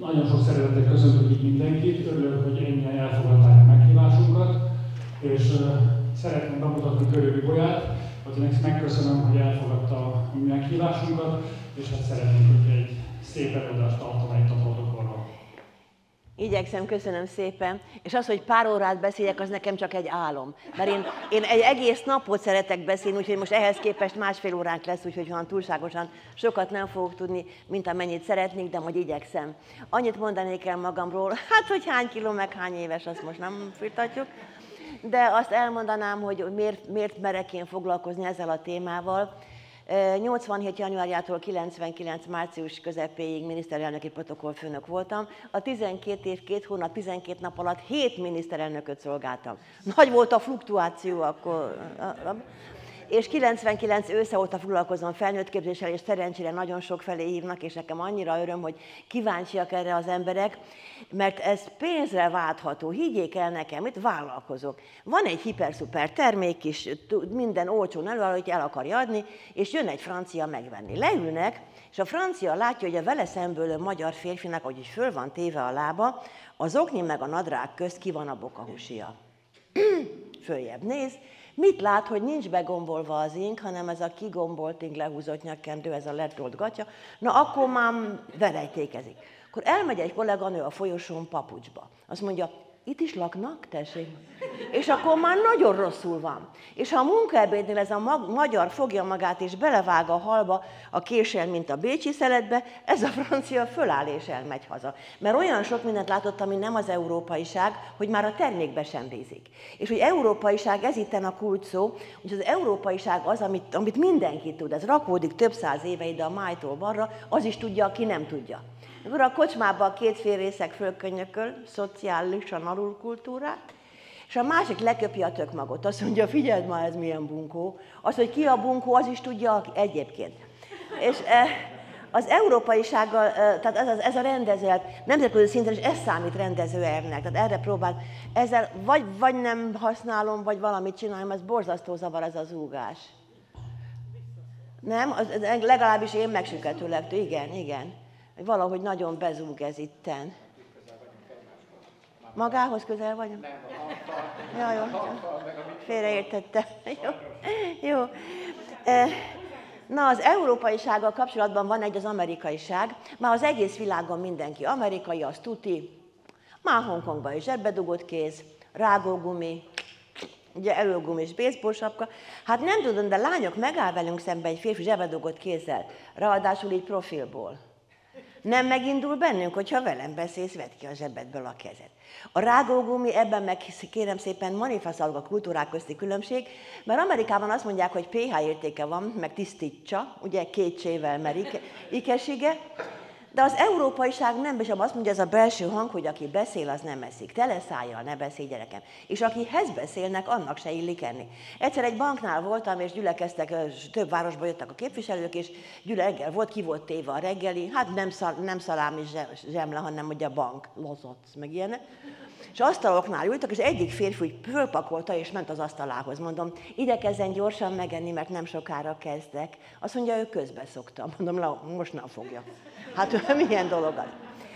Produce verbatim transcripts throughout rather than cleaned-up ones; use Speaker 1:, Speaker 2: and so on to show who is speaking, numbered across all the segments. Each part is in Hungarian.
Speaker 1: nagyon sok szeretettel köszöntök itt mindenkit, örülök, hogy ennyien elfogadták a meghívásunkat, és uh, szeretném bemutatni Körövi Bolyát, akinek megköszönöm, hogy elfogadta a meghívásunkat, és hát szeretnénk, hogy egy szép előadást tartana itt a protokollról.
Speaker 2: Igyekszem, köszönöm szépen. És az, hogy pár órát beszéljek, az nekem csak egy álom. Mert én, én egy egész napot szeretek beszélni, úgyhogy most ehhez képest másfél óránk lesz, úgyhogy van túlságosan sokat nem fogok tudni, mint amennyit szeretnék, de majd igyekszem. Annyit mondanék el magamról, hát hogy hány kiló meg hány éves, azt most nem firtatjuk. De azt elmondanám, hogy miért, miért merek én foglalkozni ezzel a témával. nyolcvanhét januárjától kilencvenkilenc március közepéig miniszterelnöki protokollfőnök voltam. A tizenkét év, két hónap, tizenkét nap alatt hét miniszterelnököt szolgáltam. Nagy volt a fluktuáció akkor. És kilencvenkilenc ősze óta foglalkozom felnőttképzéssel, és szerencsére nagyon sok felé hívnak, és nekem annyira öröm, hogy kíváncsiak erre az emberek, mert ez pénzre váltható. Higgyék el nekem, itt vállalkozok. Van egy hiper-szuper termék is, minden olcsón előáll, hogy el akarja adni, és jön egy francia megvenni. Leülnek, és a francia látja, hogy a vele szemből magyar férfinak, ahogy is föl van téve a lába, az okni meg a nadrág közt ki van a bokahúsia. Följebb néz, mit lát, hogy nincs begombolva az ing, hanem ez a kigombolt ing, lehúzott nyakkendő, ez a letolt gatya, na akkor már verejtékezik. Akkor elmegy egy kolléganő a folyosón papucsba. Azt mondja, itt is laknak, tessék? És akkor már nagyon rosszul van. És ha a munkaebédnél ez a mag magyar fogja magát és belevág a halba a késsel, mint a bécsi szeletbe, ez a francia föláll és elmegy haza. Mert olyan sok mindent látott, ami nem az európaiság, hogy már a termékbe sem bízik. És hogy európaiság, ez itten a kulcs szó, hogy az európaiság az, amit, amit mindenki tud, ez rakódik több száz éve ide a májtól balra, az is tudja, aki nem tudja. Akkor a kocsmában a két fél részeg fölkönyököl, szociálisan alulkultúrát, és a másik leköpi a tökmagot. Azt mondja, figyeld már, ez milyen bunkó. Az, hogy ki a bunkó, az is tudja egyébként. És az európaisággal, tehát ez, ez a rendezett, nemzetközi szinten is ez számít rendezőelvnek. Tehát erre próbál, ezzel vagy, vagy nem használom, vagy valamit csinálom, ez borzasztó zavar ez az úgás. Nem? Az, legalábbis én megsüketőleg, igen, igen. Valahogy nagyon bezúg ez itten. Magához közel vagyok? Nem, a ja, jó. Félreértettem. Jó. Jó. Na, az európaisággal kapcsolatban van egy az amerikaiság. Már az egész világon mindenki amerikai, az tuti. Már Hongkongban is zsebbedugott kéz, rágógumi, ugye előgumis baseball sapka. Hát nem tudom, de lányok, megáll velünk szembe egy férfi zsebbedugott kézzel, ráadásul így profilból. Nem megindul bennünk, hogyha velem beszélsz, vedd ki a zsebedből a kezed. A rágógumi, ebben meg kérem szépen manifestálódik a kultúrák közti különbség, mert Amerikában azt mondják, hogy pé há értéke van, meg tisztítsa, ugye két csével, mert ikesige, de az európaiság nem, és azt mondja, ez a belső hang, hogy aki beszél, az nem eszik. Tele szájjal ne beszélj, gyerekem. És akihez beszélnek, annak se illik enni. Egyszer egy banknál voltam, és gyülekeztek, több városba jöttek a képviselők, és gyüle reggel volt, ki volt téve a reggeli, hát nem, szal, nem szalámi zsemle, hanem ugye a bank, lozott, meg ilyenek. És asztaloknál ültek, és egyik férfi úgy fölpakolta, és ment az asztalához. Mondom, igyekezzen gyorsan megenni, mert nem sokára kezdek. Azt mondja, ő közbeszokta. Mondom, most nem fogja. Hát milyen dolog az.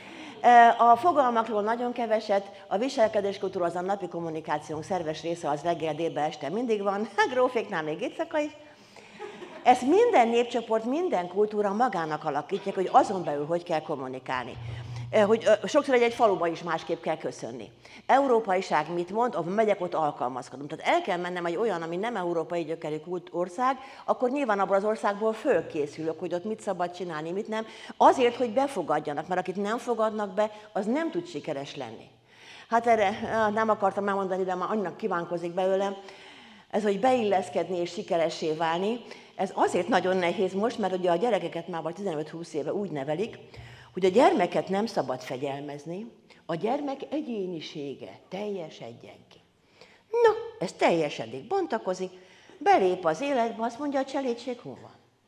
Speaker 2: A fogalmakról nagyon keveset, a viselkedéskultúra az a napi kommunikációnk szerves része, az reggel, délben, este mindig van, gróféknál még éjszaka is. Ezt minden népcsoport, minden kultúra magának alakítják, hogy azon belül hogy kell kommunikálni. Hogy sokszor egy, egy faluba is másképp kell köszönni. Európaiság mit mond, ahol megyek, ott alkalmazkodom. Tehát el kell mennem egy olyan, ami nem európai gyökerű ország, akkor nyilván abból az országból fölkészülök, hogy ott mit szabad csinálni, mit nem. Azért, hogy befogadjanak, mert akit nem fogadnak be, az nem tud sikeres lenni. Hát erre nem akartam elmondani, de már annak kívánkozik belőlem. Ez, hogy beilleszkedni és sikeressé válni, ez azért nagyon nehéz most, mert ugye a gyerekeket már vagy tizenöt-húsz éve úgy nevelik, hogy a gyermeket nem szabad fegyelmezni, a gyermek egyénisége teljesedjen ki. Na, ez teljesedik, bontakozik, belép az életbe, azt mondja, a cselédség hol van?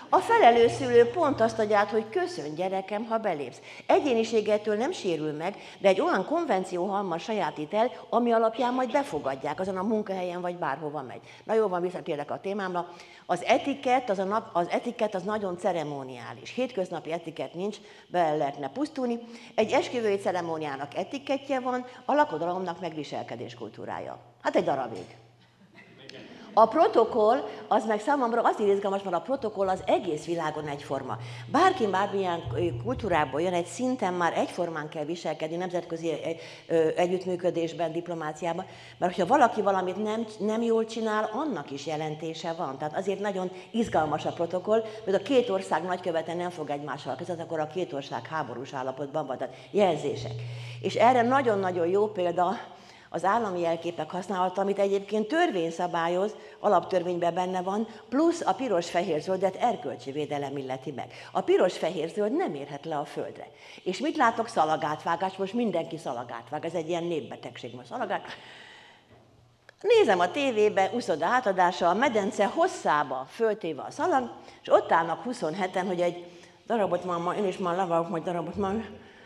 Speaker 2: A felelős szülő pont azt adja át, hogy köszönj gyerekem, ha belépsz. Egyéniségettől nem sérül meg, de egy olyan konvenció halmaz sajátít el, ami alapján majd befogadják, azon a munkahelyen vagy bárhova megy. Na jó, van, visszatérek a témámra. Az etikett az, a nap, az etikett az nagyon ceremoniális. Hétköznapi etikett nincs, bele lehetne pusztulni. Egy esküvői ceremóniának etikettje van, a lakodalomnak meg viselkedés kultúrája. Hát egy darabig. A protokoll, az meg számomra azért izgalmas, mert a protokoll az egész világon egyforma. Bárki bármilyen kultúrából jön, egy szinten már egyformán kell viselkedni nemzetközi együttműködésben, diplomáciában, mert hogyha valaki valamit nem, nem jól csinál, annak is jelentése van. Tehát azért nagyon izgalmas a protokoll, mert a két ország nagykövete nem fog egymással között, akkor a két ország háborús állapotban van, tehát jelzések. És erre nagyon-nagyon jó példa az állami jelképek használata, amit egyébként törvény szabályoz, alaptörvényben benne van, plusz a piros-fehér-zöldet erkölcsi védelem illeti meg. A piros-fehér-zöld nem érhet le a földre. És mit látok? Szalagátvágás, most mindenki szalagátvág, ez egy ilyen népbetegség most szalagát. Nézem a tévébe, uszoda átadása, a medence hosszába föltéve a szalag, és ott állnak huszonheten, hogy egy darabot már, én is már levarok, majd darabot már.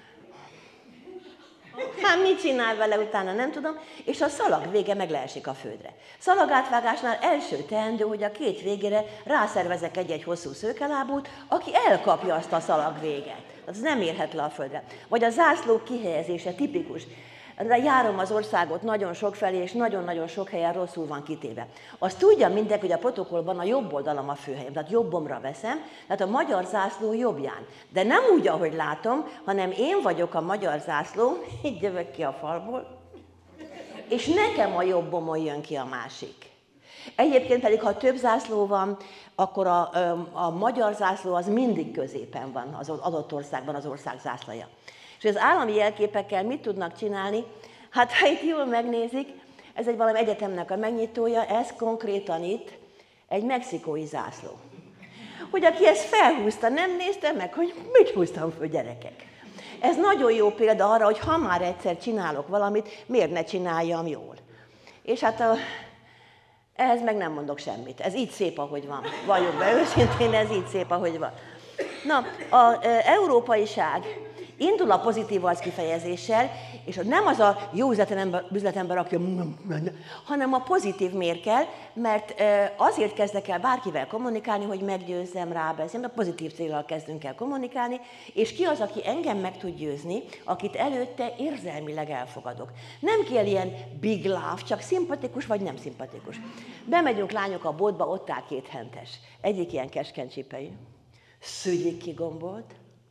Speaker 2: Hát mit csinál vele utána, nem tudom, és a szalag vége meg leesik a földre. Szalagátvágásnál első teendő, hogy a két végére rászervezek egy-egy hosszú szőkelábút, aki elkapja azt a szalag véget. Az nem érhet le a földre. Vagy a zászló kihelyezése tipikus. De járom az országot nagyon sok felé, és nagyon-nagyon sok helyen rosszul van kitéve. Azt tudja mindenki, hogy a protokollban a jobb oldalam a főhelyem, tehát jobbomra veszem, tehát a magyar zászló jobbján. De nem úgy, ahogy látom, hanem én vagyok a magyar zászló, így jövök ki a falból, és nekem a jobbomon jön ki a másik. Egyébként pedig, ha több zászló van, akkor a, a magyar zászló az mindig középen van az adott országban, az ország zászlaja. És az állami jelképekkel mit tudnak csinálni? Hát ha itt jól megnézik, ez egy valami egyetemnek a megnyitója, ez konkrétan itt egy mexikói zászló. Hogy aki ezt felhúzta, nem nézte meg, hogy mit húztam föl, gyerekek. Ez nagyon jó példa arra, hogy ha már egyszer csinálok valamit, miért ne csináljam jól. És hát a, ehhez meg nem mondok semmit. Ez így szép, ahogy van. Valljuk be őszintén, ez így szép, ahogy van. Na, az európaiság indul a pozitív arc kifejezéssel, és nem az a jó üzletember, üzletember aki, hanem a pozitív miért kell, mert azért kezdek el bárkivel kommunikálni, hogy meggyőzzem, rábeszélni, a pozitív céllal kezdünk el kommunikálni, és ki az, aki engem meg tud győzni, akit előtte érzelmileg elfogadok. Nem kell ilyen big love, csak szimpatikus vagy nem szimpatikus. Bemegyünk lányok a boltba, ott áll két hentes. Egyik ilyen keskeny csipejű, szügyig kigombolt,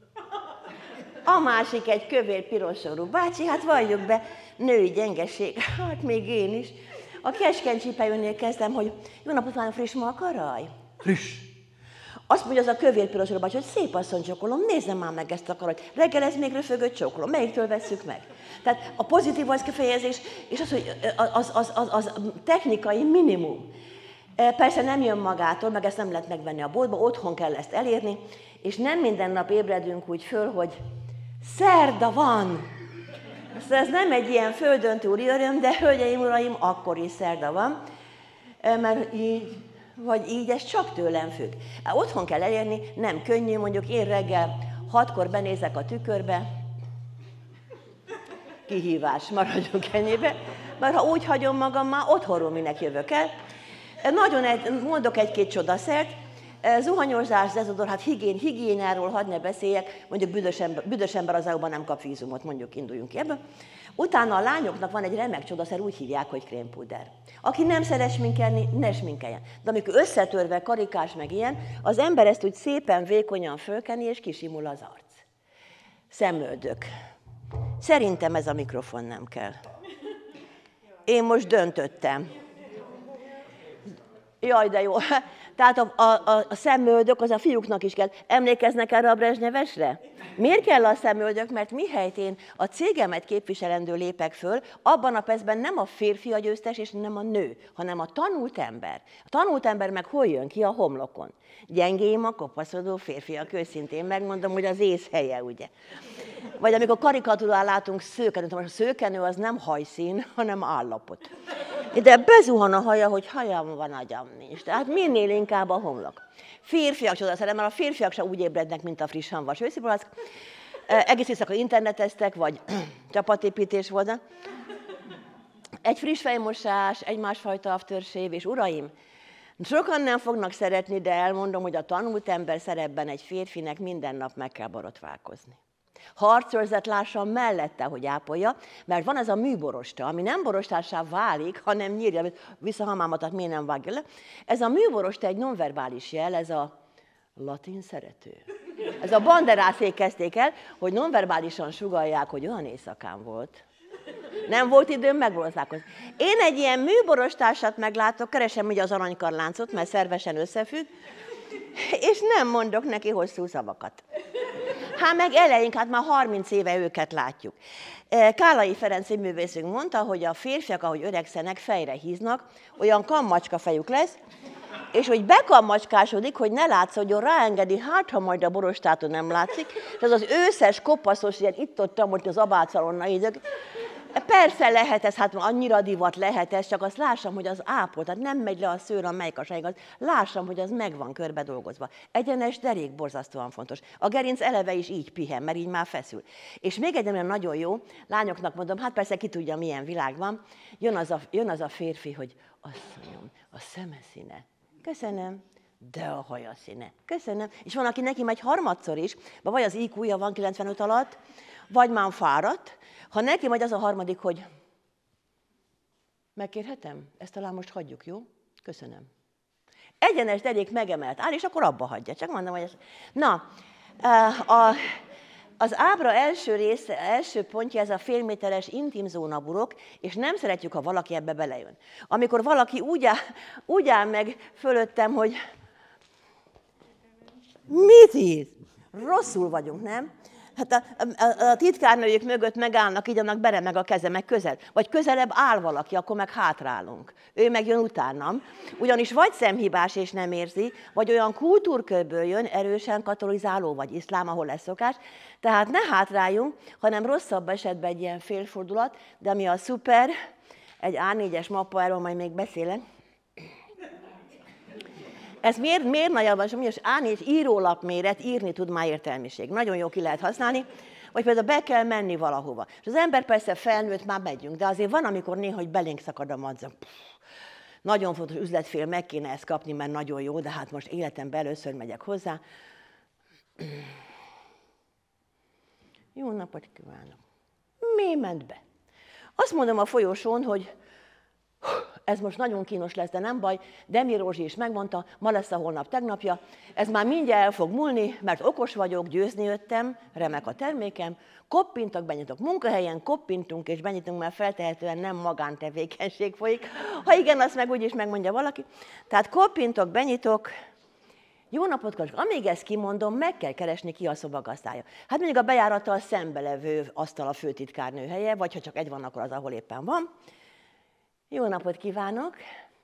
Speaker 2: a másik egy kövér pirosorú bácsi, hát valljuk be, női gyengeség, hát még én is. A keskeny csipejűnél kezdem, hogy jó napot van, friss makaraj? Friss. Azt mondja az a kövér pirosorú bácsi, hogy szép asszony csokolom, nézzem már meg ezt a karajt. Reggel ez még röfögött csokolom, melyiktől vesszük meg? Tehát a pozitív az kifejezés, és az, hogy az, az, az, az technikai minimum. Persze nem jön magától, meg ezt nem lehet megvenni a boltba, otthon kell ezt elérni, és nem minden nap ébredünk úgy föl, hogy szerda van. Ez nem egy ilyen földön túli öröm, de hölgyeim, uraim, akkor is szerda van, mert így, vagy így, ez csak tőlem függ. Otthon kell elérni, nem könnyű, mondjuk én reggel hatkor benézek a tükörbe, kihívás, maradjunk ennyibe, mert ha úgy hagyom magam, már otthonról minek jövök el. Nagyon egy, mondok egy-két csodaszert, zuhanyozás, dezodor, hát higién, higiénáról hadd ne beszéljek, mondjuk büdös ember, büdös ember az é u-ban nem kap vízumot, mondjuk induljunk ki ebből. Utána a lányoknak van egy remek csodaszer, úgy hívják, hogy krémpuder. Aki nem szeret sminkelni, ne sminkeljen. De amikor összetörve, karikás meg ilyen, az ember ezt úgy szépen, vékonyan fölkeni, és kisimul az arc. Szemöldök. Szerintem ez a mikrofon nem kell. Én most döntöttem. Jaj, de jó. Tehát a, a, a szemöldök, az a fiúknak is kell. Emlékeznek erre a Brezsnyevesre? Miért kell a szemöldök? Mert mihelyt én a cégemet képviselendő lépek föl, abban a percben nem a férfi a győztes, és nem a nő, hanem a tanult ember. A tanult ember meg hol jön ki? A homlokon. Gyengém a kopaszodó férfiak, őszintén megmondom, hogy az ész helye, ugye? Vagy amikor karikatúrán látunk szőkenőt, most a szőkenő az nem hajszín, hanem állapot. De bezuhan a haja, hogy hajam van, agyam nincs. Tehát minél inkább a homlok. Férfiak csodaszere, mert a férfiak sem úgy ébrednek, mint a friss hamvas őszipalack. Egész éjszaka interneteztek, vagy csapatépítés volt. Egy friss fejmosás, egy másfajta aftershave, és uraim, sokan nem fognak szeretni, de elmondom, hogy a tanult ember szerepben egy férfinek minden nap meg kell borotválkozni. Harcőrzet lássa mellette, hogy ápolja, mert van ez a műborosta, ami nem borostássá válik, hanem nyírja, visszahamámat, miért nem vágja le. Ez a műborosta egy nonverbális jel, ez a latin szerető. Ez a banderászék kezdték el, hogy nonverbálisan sugallják, hogy olyan éjszakán volt. Nem volt időm megborotválkozni. Én egy ilyen műborostársat meglátok, keresem ugye az aranykarláncot, mert szervesen összefügg, és nem mondok neki hosszú szavakat. Hát meg eleink, hát már harminc éve őket látjuk. Kálai Ferenc művészünk mondta, hogy a férfiak, ahogy öregszenek, fejre híznak, olyan kammacska fejük lesz, és hogy bekammacskásodik, hogy ne látszódjon, ráengedi, hát ha majd a borostáton nem látszik, és az az őszes, kopaszos, ilyen itt-ott, ott az abátszalonna idők. Persze lehet ez, hát annyira divat lehet ez, csak azt lássam, hogy az ápol, tehát nem megy le a szőr a melkasáig, az lássam, hogy az meg van körbe dolgozva. Egyenes derék borzasztóan fontos. A gerinc eleve is így pihen, mert így már feszül. És még egy olyan nagyon jó, lányoknak mondom, hát persze ki tudja, milyen világ van, jön az a, jön az a férfi, hogy asszonyom, a szeme színe. Köszönöm. De a haja színe. Köszönöm. És van, aki neki megy harmadszor is, vagy az í kúja van kilencvenöt alatt, vagy már fáradt. Ha neki megy az a harmadik, hogy megkérhetem? Ezt talán most hagyjuk, jó? Köszönöm. Egyenes derék megemelt áll, és akkor abba hagyja. Csak mondom, hogy ez... Na, a, az ábra első része, első pontja ez a félméteres intim zónaburok, és nem szeretjük, ha valaki ebbe belejön. Amikor valaki úgy áll, úgy áll meg fölöttem, hogy mit íz? Rosszul vagyunk, nem? Hát a, a, a titkárnőjük mögött megállnak, így annak beremeg a keze, meg közel. Vagy közelebb áll valaki, akkor meg hátrálunk. Ő meg jön utánam. Ugyanis vagy szemhibás és nem érzi, vagy olyan kultúrkörből jön, erősen katolizáló, vagy iszlám, ahol lesz szokás. Tehát ne hátráljunk, hanem rosszabb esetben egy ilyen félfordulat, de ami a szuper, egy á négyes mappa, erről majd még beszélek. Ez miért, miért nagyobb van, és á négy írólapméret, írni tud már értelmiség. Nagyon jó ki lehet használni, vagy például be kell menni valahova. És az ember persze felnőtt, már megyünk, de azért van, amikor néha, hogy belénk szakad a madza. Nagyon fontos üzletfél, meg kéne ezt kapni, mert nagyon jó, de hát most életemben először megyek hozzá. Jó napot kívánok! Mi ment be? Azt mondom a folyosón, hogy ez most nagyon kínos lesz, de nem baj, Demi Rózsi is megmondta, ma lesz a holnap tegnapja, ez már mindjárt el fog múlni, mert okos vagyok, győzni jöttem, remek a termékem, koppintok, benyitok munkahelyen, koppintunk és benyitunk, mert feltehetően nem magántevékenység folyik. Ha igen, azt meg úgyis megmondja valaki. Tehát koppintok, benyitok, jó napot kívánok! Amíg ezt kimondom, meg kell keresni, ki a szobagazdája. Hát mondjuk a bejárattal szembelevő asztal a főtitkárnő helye, vagy ha csak egy van, akkor az, ahol éppen van. Jó napot kívánok!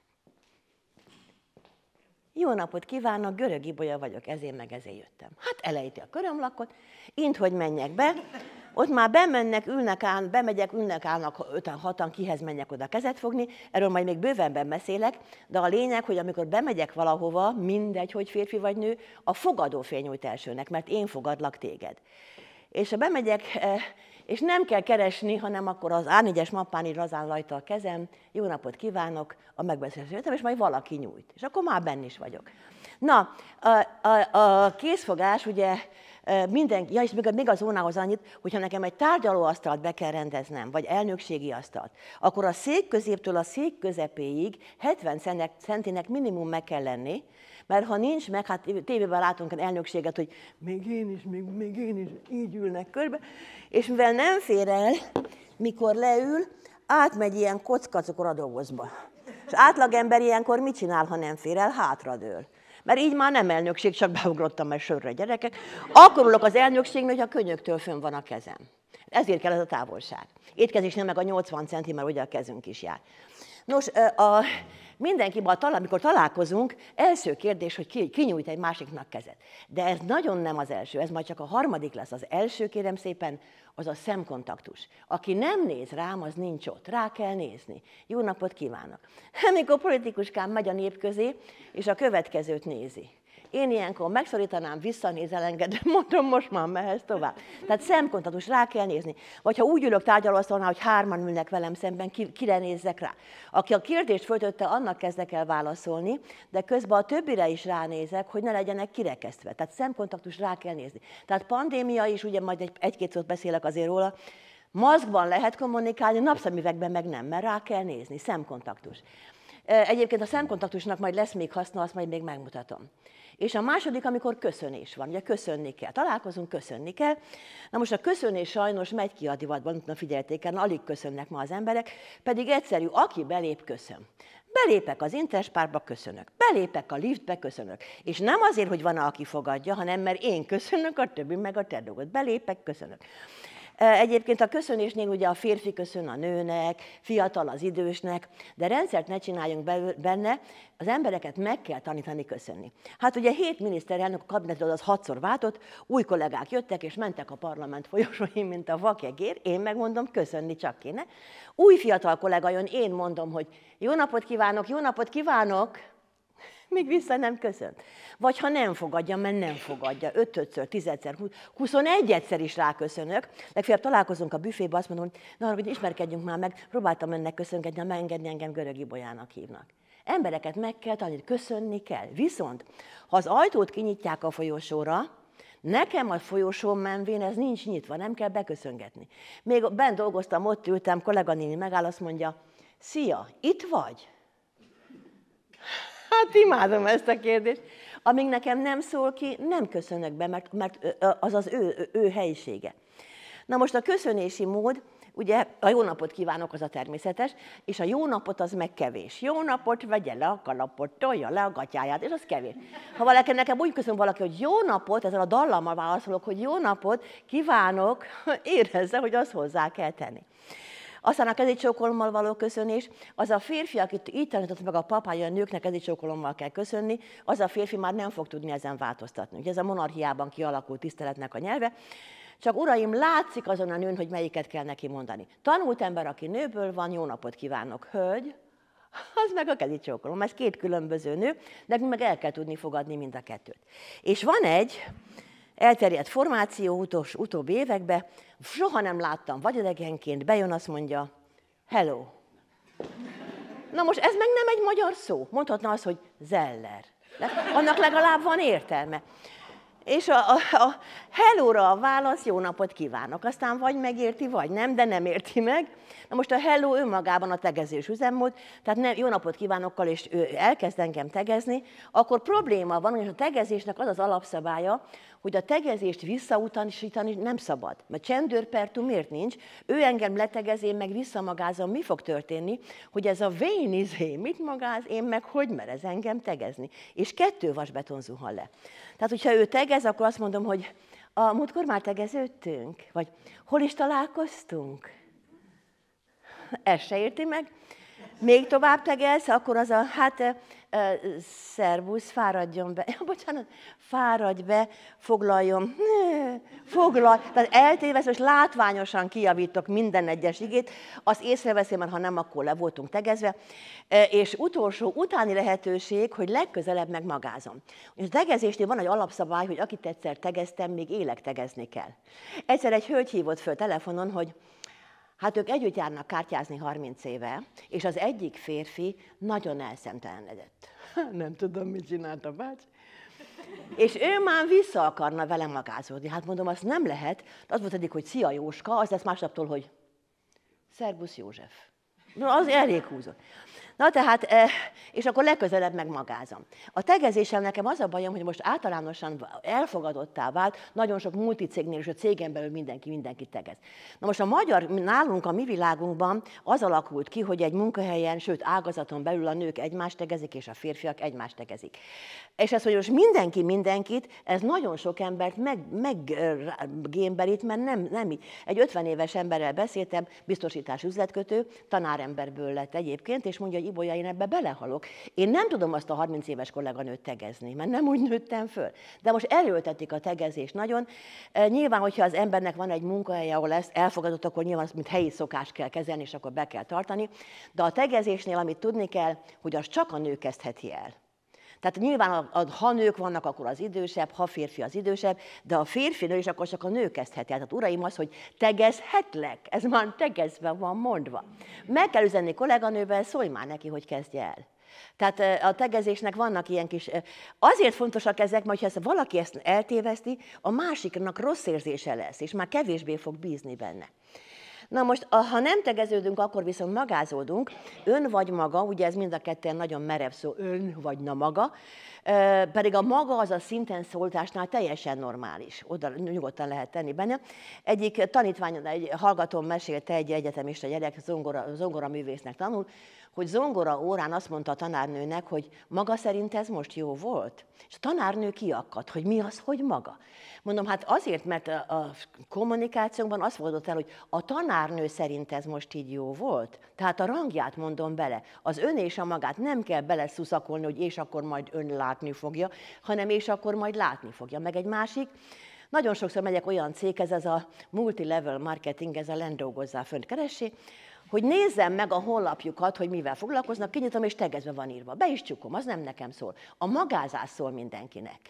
Speaker 2: Jó napot kívánok, Görög Ibolya vagyok, ezért meg ezért jöttem. Hát elejti a körömlakot, int, hogy menjek be, ott már bemennek, ülnek, áll, bemegyek, ülnek, állnak öten, hatan, kihez menjek oda kezet fogni, erről majd még bővenben beszélek, de a lényeg, hogy amikor bemegyek valahova, mindegy, hogy férfi vagy nő, a fogadófél nyújt elsőnek, mert én fogadlak téged. És ha bemegyek, és nem kell keresni, hanem akkor az á négyes mappán így lazán rajta a kezem, jó napot kívánok, a megbeszélésre jöttem, és majd valaki nyújt. És akkor már benn is vagyok. Na, a, a, a készfogás, ugye minden, ja, és még, még az zónához annyit, hogyha nekem egy tárgyalóasztalt be kell rendeznem, vagy elnökségi asztalt, akkor a szék középtől a szék közepéig hetven centinek minimum meg kell lenni, mert ha nincs meg, hát tévében látunk egy elnökséget, hogy még én is, még, még én is, így ülnek körbe, és mivel nem fér el, mikor leül, átmegy ilyen kockacokor a dobozba. És átlagember ilyenkor mit csinál, ha nem fér el? Hátradől. Mert így már nem elnökség, csak beugrottam meg sörre, gyerekek. Akkor ülök az elnökségnek, hogy a könyöktől fönn van a kezem. Ezért kell ez a távolság. Étkezésnél meg a nyolcvan centi, mert ugye a kezünk is jár. Nos, a Mindenki, amikor találkozunk, első kérdés, hogy ki, ki nyújt egy másiknak kezet. De ez nagyon nem az első, ez majd csak a harmadik lesz. Az első, kérem szépen, az a szemkontaktus. Aki nem néz rám, az nincs ott. Rá kell nézni. Jó napot kívánok! Amikor politikuskám megy a nép közé, és a következőt nézi. Én ilyenkor megszorítanám, visszanéz, elengedem, mondom, most már mehetsz tovább. Tehát szemkontaktus, rá kell nézni. Vagy ha úgy ülök tárgyalóasztalnál, hogy hárman ülnek velem szemben, ki, kire nézzek rá. Aki a kérdést föltötte, annak kezdek el válaszolni, de közben a többire is ránézek, hogy ne legyenek kirekesztve. Tehát szemkontaktus, rá kell nézni. Tehát pandémia is, ugye majd egy, egy-két szót beszélek azért róla, maszkban lehet kommunikálni, napszemüvegben meg nem, mert rá kell nézni, szemkontaktus. Egyébként a szemkontaktusnak majd lesz még haszna, azt majd még megmutatom. És a második, amikor köszönés van, ugye köszönni kell. Találkozunk, köszönni kell. Na most a köszönés sajnos megy ki a divatban, na figyelték el, alig köszönnek ma az emberek, pedig egyszerű, aki belép, köszön. Belépek az Interspárba, köszönök. Belépek a liftbe, köszönök. És nem azért, hogy van, aki fogadja, hanem mert én köszönök, a többi meg a te dolgod. Belépek, köszönök. Egyébként a köszönésnél ugye a férfi köszön a nőnek, fiatal az idősnek, de rendszert ne csináljunk benne, az embereket meg kell tanítani köszönni. Hát ugye hét miniszterelnök a kabinetről az hatszor váltott, új kollégák jöttek és mentek a parlament folyosóin, mint a vakjegér, én megmondom, köszönni csak kéne. Új fiatal kollega jön, én mondom, hogy jó napot kívánok, jó napot kívánok, még vissza nem köszönt. Vagy ha nem fogadja, mert nem fogadja, ötödször, tizedszer, huszonegyedszer is ráköszönök. Legfeljebb találkozunk a büfébe, azt mondom, hogy na, hogy ismerkedjünk már meg, próbáltam önnek köszönkedni, ha megengedni, engem Görög Ibolyának hívnak. Embereket meg kell tanítani, köszönni kell. Viszont, ha az ajtót kinyitják a folyosóra, nekem a folyosón menvén ez nincs nyitva, nem kell beköszöngetni. Még bent dolgoztam, ott ültem, kolléganéni megáll, azt mondja, szia, itt vagy? Hát imádom ezt a kérdést. Amíg nekem nem szól ki, nem köszönök be, mert, mert az az ő, ő, ő helyisége. Na most a köszönési mód, ugye a jó napot kívánok, az a természetes, és a jó napot az meg kevés. Jó napot, vegye le a kalapot, tolja le a gatyáját, és az kevés. Ha valaki, nekem úgy köszön valaki, hogy jó napot, ezzel a dallammal válaszolok, hogy jó napot kívánok, érezze, hogy azt hozzá kell tenni. Aztán a kezicsókolommal való köszönés, az a férfi, akit így tanított meg a papája, a nőknek kezicsókolommal kell köszönni, az a férfi már nem fog tudni ezen változtatni. Ugye ez a monarchiában kialakult tiszteletnek a nyelve. Csak uraim, látszik azon a nőn, hogy melyiket kell neki mondani. Tanult ember, aki nőből van, jó napot kívánok, hölgy, az meg a kezicsókolom. Ez két különböző nő, de meg el kell tudni fogadni mind a kettőt. És van egy elterjedt formáció utós, utóbbi években, soha nem láttam, vagy idegenként bejön, azt mondja, hello. Na most ez meg nem egy magyar szó. Mondhatna azt, hogy zeller. De annak legalább van értelme. És a, a, a hello-ra a válasz, jó napot kívánok. Aztán vagy megérti, vagy nem, de nem érti meg. Na most a hello önmagában a tegezés üzemmód, tehát nem, jó napot kívánokkal, és ő elkezd engem tegezni, akkor probléma van, hogy a tegezésnek az az alapszabálya, hogy a tegezést visszautasítani nem szabad. Mert csendőrpertum miért nincs? Ő engem letegez, én meg visszamagázom, mi fog történni, hogy ez a vén izé, mit magáz, én meg hogy merez engem tegezni. És kettő vasbeton zuhan le. Tehát, hogyha ő tegez, akkor azt mondom, hogy a múltkor már tegeződtünk, vagy hol is találkoztunk? Ezt se érti meg. Még tovább tegez, akkor az a, hát, e, e, szervusz, fáradjon be. Ja, bocsánat, fáradj be, foglaljon, foglalj. Tehát eltévesz, és látványosan kijavítok minden egyes igét, azt észreveszi, mert ha nem, akkor le voltunk tegezve. E, és utolsó, utáni lehetőség, hogy legközelebb megmagázom. És a tegezésnél van egy alapszabály, hogy akit egyszer tegeztem, még élek tegezni kell. Egyszer egy hölgy hívott föl telefonon, hogy hát ők együtt járnak kártyázni harminc éve, és az egyik férfi nagyon elszemtelenedett. Nem tudom, mit csinált a bácsi. És ő már vissza akarna velem magázódni. Hát mondom, azt nem lehet. Az volt eddig, hogy szia Jóska, az lesz másnaptól, hogy szervusz József. Na, az elég húzott. Na tehát, és akkor legközelebb megmagázom. A tegezéssel nekem az a bajom, hogy most általánosan elfogadottá vált, nagyon sok multicégnél és a cégen belül mindenki mindenki tegez. Na most a magyar, nálunk a mi világunkban az alakult ki, hogy egy munkahelyen, sőt ágazaton belül a nők egymást tegezik, és a férfiak egymást tegezik. És ez, hogy most mindenki mindenkit, ez nagyon sok embert meggémberít, meg mert nem, nem így. Egy ötven éves emberrel beszéltem, biztosítás üzletkötő, tanáremberből lett egyébként, és mondja, hogy ibolya, én ebbe belehalok. Én nem tudom azt a harminc éves kolléganőt tegezni, mert nem úgy nőttem föl. De most erőltetik a tegezést nagyon. Nyilván, hogyha az embernek van egy munkahelye, ahol ezt elfogadott, akkor nyilván azt, mint helyi szokást kell kezelni, és akkor be kell tartani. De a tegezésnél, amit tudni kell, hogy az csak a nő kezdheti el. Tehát nyilván, a, a, ha nők vannak, akkor az idősebb, ha férfi az idősebb, de a férfi nő is, akkor csak a nő kezdheti el. Tehát uraim, az, hogy tegezhetlek, ez már tegezve van mondva. Meg kell üzenni kolléganővel, szólj már neki, hogy kezdje el. Tehát a tegezésnek vannak ilyen kis... Azért fontosak ezek, mert ha ezt, valaki ezt eltéveszti, a másiknak rossz érzése lesz, és már kevésbé fog bízni benne. Na most, ha nem tegeződünk, akkor viszont magázódunk, ön vagy maga, ugye ez mind a ketten nagyon merev szó, ön vagy na maga, pedig a maga az a szinten szóltásnál teljesen normális, oda nyugodtan lehet tenni benne. Egyik tanítvány, egy hallgatóm mesélte, egy egyetemista gyerek, zongora, zongora művésznek tanul, hogy zongora órán azt mondta a tanárnőnek, hogy maga szerint ez most jó volt? És a tanárnő kiakadt, hogy mi az, hogy maga. Mondom, hát azért, mert a kommunikációnkban azt fogadott el, hogy a tanárnő szerint ez most így jó volt. Tehát a rangját mondom bele. Az ön és a magát nem kell beleszuszakolni, hogy és akkor majd ön látni fogja, hanem és akkor majd látni fogja. Meg egy másik, nagyon sokszor megyek olyan céghez, ez a multi-level marketing, ez a lendolgozzá fönt keressé, hogy nézzem meg a honlapjukat, hogy mivel foglalkoznak, kinyitom és tegezve van írva. Be is csukom, az nem nekem szól. A magázás szól mindenkinek.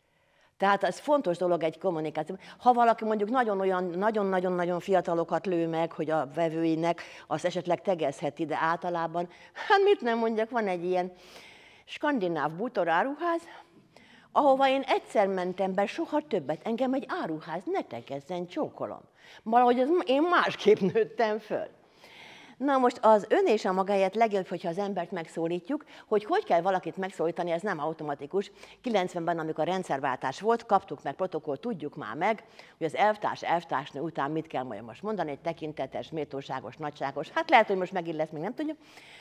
Speaker 2: Tehát ez fontos dolog egy kommunikáció. Ha valaki mondjuk nagyon-nagyon fiatalokat lő meg, hogy a vevőinek, az esetleg tegezheti, de általában, hát mit nem mondjak, van egy ilyen skandináv bútoráruház, ahova én egyszer mentem be, soha többet. Engem egy áruház ne tegezzen, csókolom. Valahogy az, én másképp nőttem föl. Na most az ön és a magáért legjobb, hogyha az embert megszólítjuk, hogy hogy kell valakit megszólítani, ez nem automatikus. kilencvenben, amikor rendszerváltás volt, kaptuk meg protokoll, tudjuk már meg, hogy az elvtárs, elvtársnő után mit kell majd most mondani, egy tekintetes, méltóságos, nagyságos, hát lehet, hogy most megint lesz, még nem tudjuk.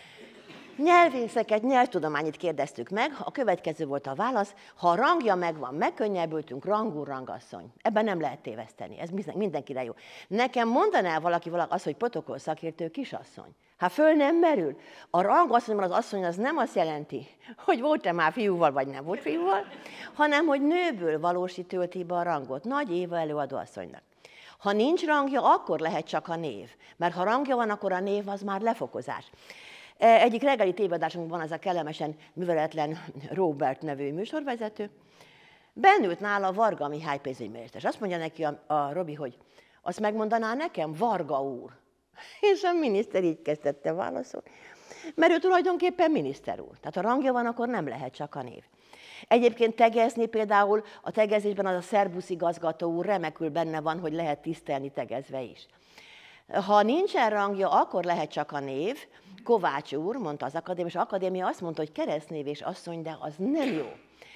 Speaker 2: Nyelvészeket, nyelvtudományit kérdeztük meg, a következő volt a válasz, ha a rangja megvan, megkönnyebbültünk, rangúr, rangasszony. Ebben nem lehet téveszteni, ez mindenkire jó. Nekem mondaná valaki valaki azt, hogy protokoll szakértő kisasszony. Hát föl nem merül. A rangasszonyban az asszony az nem azt jelenti, hogy volt-e már fiúval, vagy nem volt fiúval, hanem hogy nőből valósít tölti be a rangot. Nagy Éva előadó asszonynak. Ha nincs rangja, akkor lehet csak a név. Mert ha rangja van, akkor a név az már lefokozás. Egyik reggeli téveadásunkban van az a kellemesen műveletlen Róbert nevű műsorvezető. Bennült nála Varga Mihály pénzügyminiszter. És azt mondja neki a, a Robi, hogy azt megmondaná nekem, Varga úr. És a miniszter így kezdette válaszolni. Mert ő tulajdonképpen miniszter úr. Tehát ha rangja van, akkor nem lehet csak a név. Egyébként tegezni például, a tegezésben az a szerbusz igazgató úr remekül benne van, hogy lehet tisztelni tegezve is. Ha nincsen rangja, akkor lehet csak a név. Kovács úr, mondta az akadémia, és az akadémia azt mondta, hogy keresztnév és asszony, de az nem jó.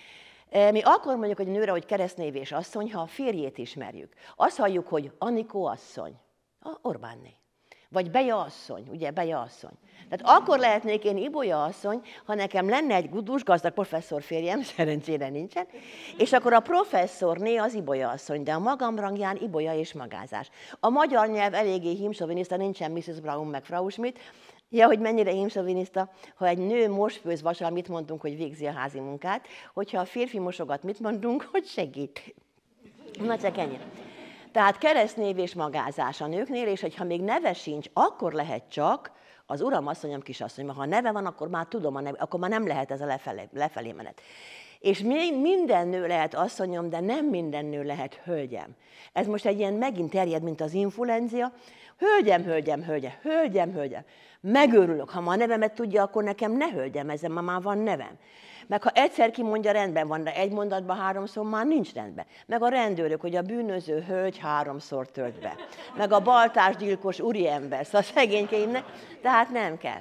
Speaker 2: Mi akkor mondjuk, hogy nőre, hogy keresztnév és asszony, ha a férjét ismerjük. Azt halljuk, hogy Anikó asszony, a Orbánné. Vagy Beja asszony, ugye Beja asszony. Tehát akkor lehetnék én Ibolya asszony, ha nekem lenne egy gudús gazdag professzor férjem, szerencsére nincsen, és akkor a professzorné az Ibolya asszony, de a magam rangján Ibolya és magázás. A magyar nyelv eléggé hímsoviniszta, nincsen missziz Braun meg Frau Schmidt. Ja, hogy mennyire hímsoviniszta, ha egy nő most főz vacsora, mit mondunk, hogy végzi a házi munkát, hogyha a férfi mosogat, mit mondunk, hogy segít. Na csak ennyi. Tehát keresztnév és magázás a nőknél, és hogyha még neve sincs, akkor lehet csak az uram, asszonyom, kisasszony, mert ha neve van, akkor már tudom a neve, akkor már nem lehet ez a lefelé, lefelé menet. És minden nő lehet asszonyom, de nem minden nő hölgyem hölgyem. Ez most egy ilyen megint terjed, mint az influenzia. Hölgyem, hölgyem, hölgyem, hölgyem, hölgyem. Megőrülök, ha ma a nevemet tudja, akkor nekem ne hölgyem, ezen ma már van nevem. Meg ha egyszer kimondja, rendben van, de egy mondatban háromszor már nincs rendben. Meg a rendőrök, hogy a bűnöző hölgy háromszor tölt be. Meg a baltásgyilkos úriember, szóval szegénykeimnek, tehát nem kell.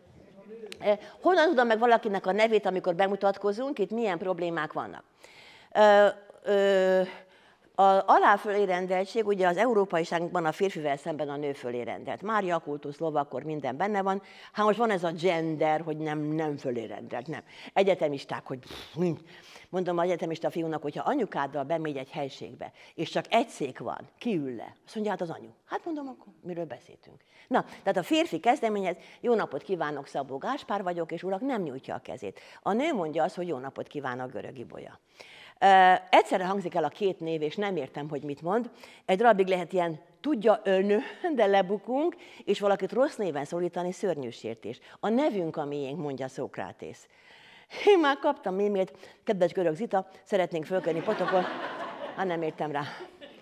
Speaker 2: Honnan tudom meg valakinek a nevét, amikor bemutatkozunk, itt milyen problémák vannak? Ö, ö, Az aláfölé rendeltség, ugye az európaiságban a férfivel szemben a nő fölé rendelt. Mária kultusz, lovakkor minden benne van. Hát most van ez a gender, hogy nem, nem fölé rendelt, nem. Egyetemisták, hogy pff, nincs. Mondom az egyetemista fiúnak, hogyha anyukáddal bemegy egy helységbe, és csak egy szék van, ki ül le? Azt mondja, hát az anyu. Hát mondom, akkor miről beszéltünk? Na, tehát a férfi kezdeményez, jó napot kívánok, Szabó Gáspár vagyok, és urak, nem nyújtja a kezét. A nő mondja azt, hogy jó napot kívánok, Görög Ibolya. Uh, egyszerre hangzik el a két név, és nem értem, hogy mit mond. Egy darabig lehet ilyen, tudja ön, de lebukunk, és valakit rossz néven szólítani szörnyű sértés. A nevünk a miénk, mondja Szókratész. Én már kaptam e-mailt, kedves Görög Zita, szeretnénk fölkérni protokoll, hát nem értem rá.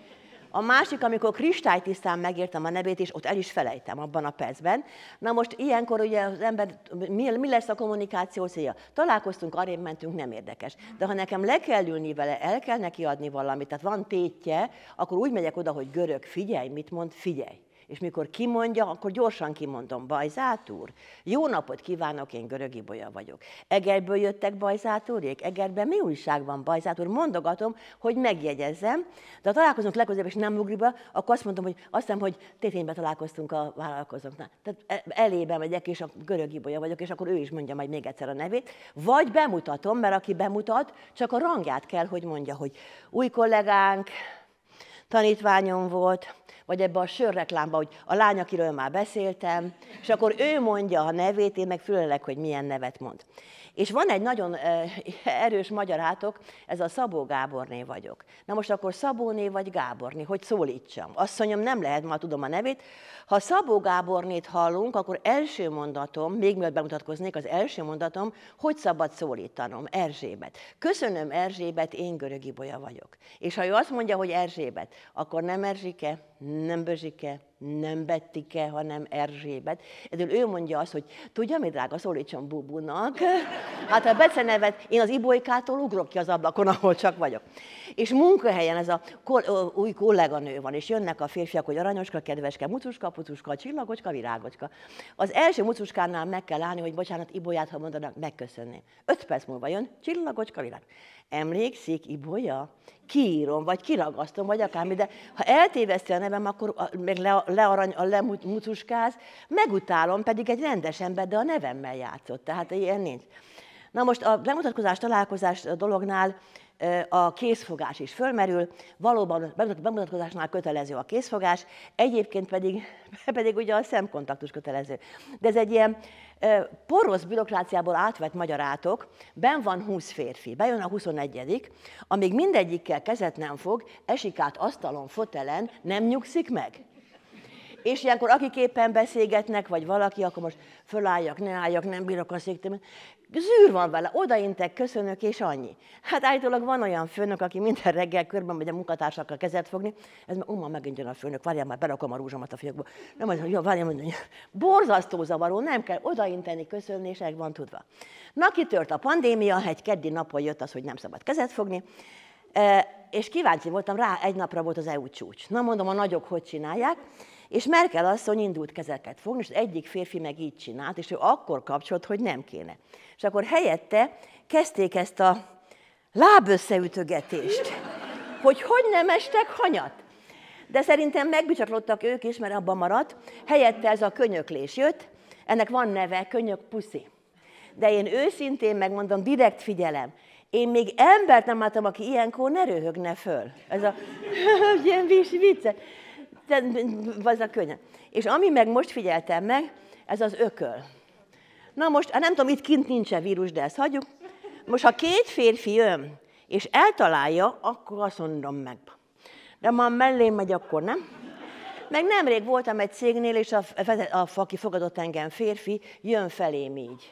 Speaker 2: A másik, amikor kristálytisztán megértem a nevét, és ott el is felejtem abban a percben. Na most ilyenkor ugye az ember, mi, mi lesz a kommunikáció célja? Találkoztunk, arrébb mentünk, nem érdekes. De ha nekem le kell ülni vele, el kell neki adni valamit, tehát van tétje, akkor úgy megyek oda, hogy Görög, figyelj, mit mond, figyelj. És mikor kimondja, akkor gyorsan kimondom, Bajzát úr, jó napot kívánok, én Görög Ibolya vagyok. Egerből jöttek, Bajzát úrjék? Egerben mi újság van, Bajzát úr? Mondogatom, hogy megjegyezzem, de ha találkozunk legközelebb, és nem ugrik be, akkor azt mondom, hogy azt hiszem, hogy Tétényben találkoztunk a vállalkozóknál. Tehát elébe megyek, és a Görög Ibolya vagyok, és akkor ő is mondja majd még egyszer a nevét. Vagy bemutatom, mert aki bemutat, csak a rangját kell, hogy mondja, hogy új kollégánk, tanítványom volt, vagy ebbe a sörreklámba, hogy a lány, akiről már beszéltem, és akkor ő mondja a nevét, én meg fülelek, hogy milyen nevet mond. És van egy nagyon erős magyarátok, ez a Szabó Gáborné vagyok. Na most akkor Szabóné vagy Gáborné, hogy szólítsam? Asszonyom, nem lehet, már tudom a nevét. Ha Szabó Gábornét hallunk, akkor első mondatom, még mielőtt bemutatkoznék, az első mondatom, hogy szabad szólítanom, Erzsébet. Köszönöm, Erzsébet, én Görög Ibolya vagyok. És ha ő azt mondja, hogy Erzsébet, akkor nem Erzsike, nem Bözsike, nem Bettike, hanem Erzsébet. Ezért ő mondja azt, hogy tudja, mi drága, szólítson Bubunak. Hát ha becenevet, én az Ibolykától ugrok ki az ablakon, ahol csak vagyok. És munkahelyen ez a kol- új kolléganő van, és jönnek a férfiak, hogy aranyoska, kedveske, mucuska, pucuska, csillagocska, virágocska. Az első mucuskánál meg kell állni, hogy bocsánat, Ibolyát, ha mondanak, megköszönném. Öt perc múlva jön, csillagocska, virág. Emlékszik, Ibolya? Kiírom, vagy kiragasztom, vagy akármi, de ha eltéveszti a nevem, akkor meg le, learany, a lemucuskáz, megutálom, pedig egy rendes ember, de a nevemmel játszott, tehát ilyen nincs. Na most a bemutatkozás, találkozás dolognál a készfogás is fölmerül, valóban bemutatkozásnál kötelező a készfogás, egyébként pedig, pedig ugye a szemkontaktus kötelező. De ez egy ilyen porosz bürokráciából átvett magyarátok, benn van húsz férfi, bejön a huszonegyedik, amíg mindegyikkel kezet nem fog, esik át asztalon, fotelen, nem nyugszik meg. És ilyenkor akik éppen beszélgetnek, vagy valaki, akkor most fölálljak, ne álljak, nem bírok a széktől. Zűr van vele, odaintek, köszönök, és annyi. Hát állítólag van olyan főnök, aki minden reggel körben megy a munkatársakkal kezet fogni. Ez már, umma, megint jön a főnök, várjál már, berakom a rúzsomat a fiókba. Nem az, hogy jó, várjál, mondani. Borzasztó zavaró, nem kell odainteni, köszönni, és meg van tudva. Na, kitört a pandémia, egy keddi napon jött az, hogy nem szabad kezet fogni. És kíváncsi voltam rá, egy napra volt az é u csúcs. Na mondom, a nagyok hogy csinálják. És Merkel asszony indult kezeket fogni, és az egyik férfi meg így csinált, és ő akkor kapcsolt, hogy nem kéne. És akkor helyette kezdték ezt a lábösszeütögetést, hogy hogy nem estek hanyat. De szerintem megbicsaklottak ők is, mert abban maradt. Helyette ez a könyöklés jött, ennek van neve, könyök puszi. De én őszintén megmondom, direkt figyelem, én még embert nem láttam, aki ilyenkor ne röhögne föl. Ez a ilyen vicce. Ez a könnyen. És ami meg most figyeltem meg, ez az ököl. Na most, nem tudom, itt kint nincsen vírus, de ezt hagyjuk. Most, ha két férfi jön, és eltalálja, akkor azt mondom meg. De ma mellé megy, akkor nem. Meg nemrég voltam egy cégnél, és a, a, a aki fogadott engem férfi, jön felém így.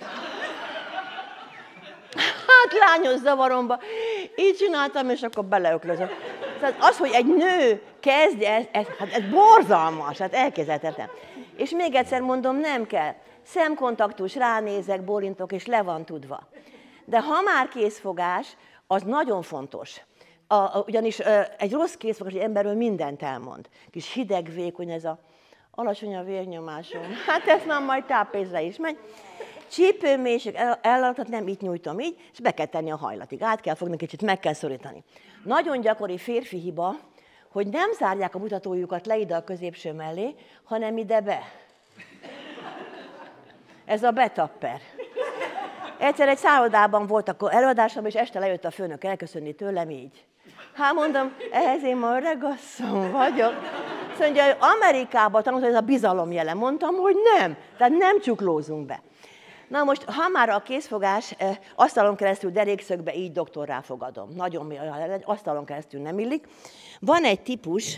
Speaker 2: Hát lányos zavaromba. Így csináltam, és akkor beleöklözök. Tehát az, hogy egy nő kezdje, ez, ez, hát ez borzalmas, hát elképzelhetetlen. És még egyszer mondom, nem kell. Szemkontaktus, ránézek, bólintok, és le van tudva. De ha már készfogás, az nagyon fontos. A, a, ugyanis a, egy rossz készfogás egy emberről mindent elmond. Kis hideg, vékony, ez a alacsony a vérnyomásom. Hát ezt már majd tápészre is megy. Csípőmélység elalatot nem itt nyújtom így, és be kell tenni a hajlatig. Át kell fogni, kicsit meg kell szorítani. Nagyon gyakori férfi hiba, hogy nem zárják a mutatójukat le ide a középső mellé, hanem ide be. Ez a betapper. Egyszer egy szállodában volt akkor előadásom, és este lejött a főnök elköszönni tőlem így. Hát mondom, ehhez én ma öregasszony vagyok. Azt mondja, hogy Amerikában tanult, hogy ez a bizalom jele. Mondtam, hogy nem. Tehát nem csuklózunk be. Na most, ha már a kézfogás eh, asztalon keresztül derékszögbe így doktorrá fogadom. Nagyon mi, asztalon keresztül nem illik. Van egy típus,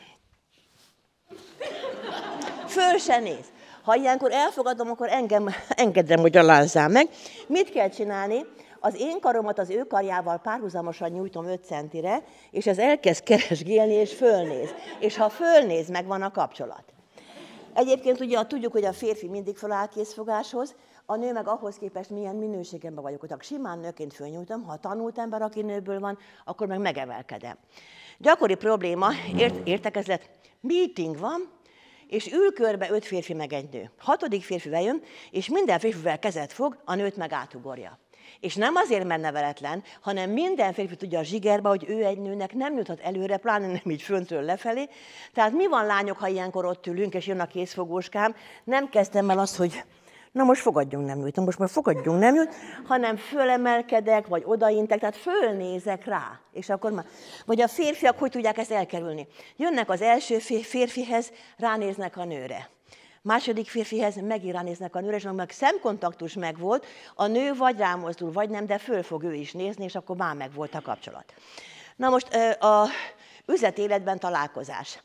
Speaker 2: föl se néz. Ha ilyenkor elfogadom, akkor engem, engedem, hogy alázzál meg. Mit kell csinálni? Az én karomat az ő karjával párhuzamosan nyújtom öt centire, és ez elkezd keresgélni, és fölnéz. És ha fölnéz, megvan a kapcsolat. Egyébként ugye tudjuk, hogy a férfi mindig feláll kézfogáshoz, a nő meg ahhoz képest milyen minőségemben vagyok. Hogyha simán nőként fölnyújtom, ha tanult ember, aki nőből van, akkor meg megemelkedem. Gyakori probléma, ért, értekezlet, meeting van, és ül körbe öt férfi meg egy nő. Hatodik férfivel jön, és minden férfivel kezet fog, a nőt meg átugorja. És nem azért, mert neveletlen, hanem minden férfi tudja a zsigerbe, hogy ő egy nőnek nem juthat előre, pláne nem így föntről lefelé. Tehát mi van, lányok, ha ilyenkor ott ülünk, és jön a kézfogóskám, nem kezdtem el azt, hogy na most fogadjunk nem jut, most már fogadjunk nem jut, hanem fölemelkedek, vagy odaintek, tehát fölnézek rá. És akkor már, vagy a férfiak hogy tudják ezt elkerülni? Jönnek az első férfihez, ránéznek a nőre. Második férfihez megint ránéznek a nőre, és meg szemkontaktus megvolt, a nő vagy rámozdul, vagy nem, de föl fog ő is nézni, és akkor már megvolt a kapcsolat. Na most a üzletéletben találkozás.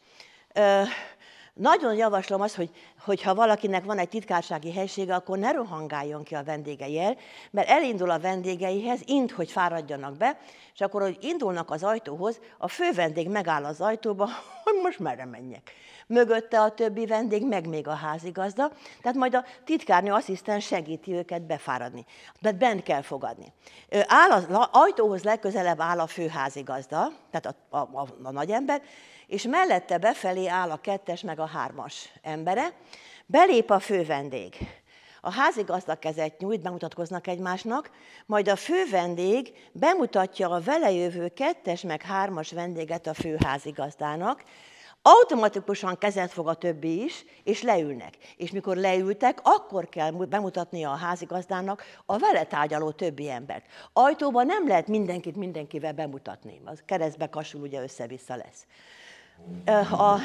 Speaker 2: Nagyon javaslom azt, hogy, hogy ha valakinek van egy titkársági helysége, akkor ne rohangáljon ki a vendégei el, mert elindul a vendégeihez, int, hogy fáradjanak be, és akkor, hogy indulnak az ajtóhoz, a fő vendég megáll az ajtóba, hogy most merre menjek. Mögötte a többi vendég, meg még a házigazda, tehát majd a titkárnő asszisztens segíti őket befáradni. De bent kell fogadni. Áll az ajtóhoz legközelebb áll a főházigazda, tehát a, a, a, a nagy ember, és mellette befelé áll a kettes meg a hármas embere, belép a fővendég. A házigazda kezet nyújt, bemutatkoznak egymásnak, majd a fővendég bemutatja a vele jövő kettes meg hármas vendéget a főházigazdának, automatikusan kezet fog a többi is, és leülnek. És mikor leültek, akkor kell bemutatnia a házigazdának a vele tárgyaló többi embert. Ajtóban nem lehet mindenkit mindenkivel bemutatni, az keresztbe kasul, ugye össze-vissza lesz. A, a,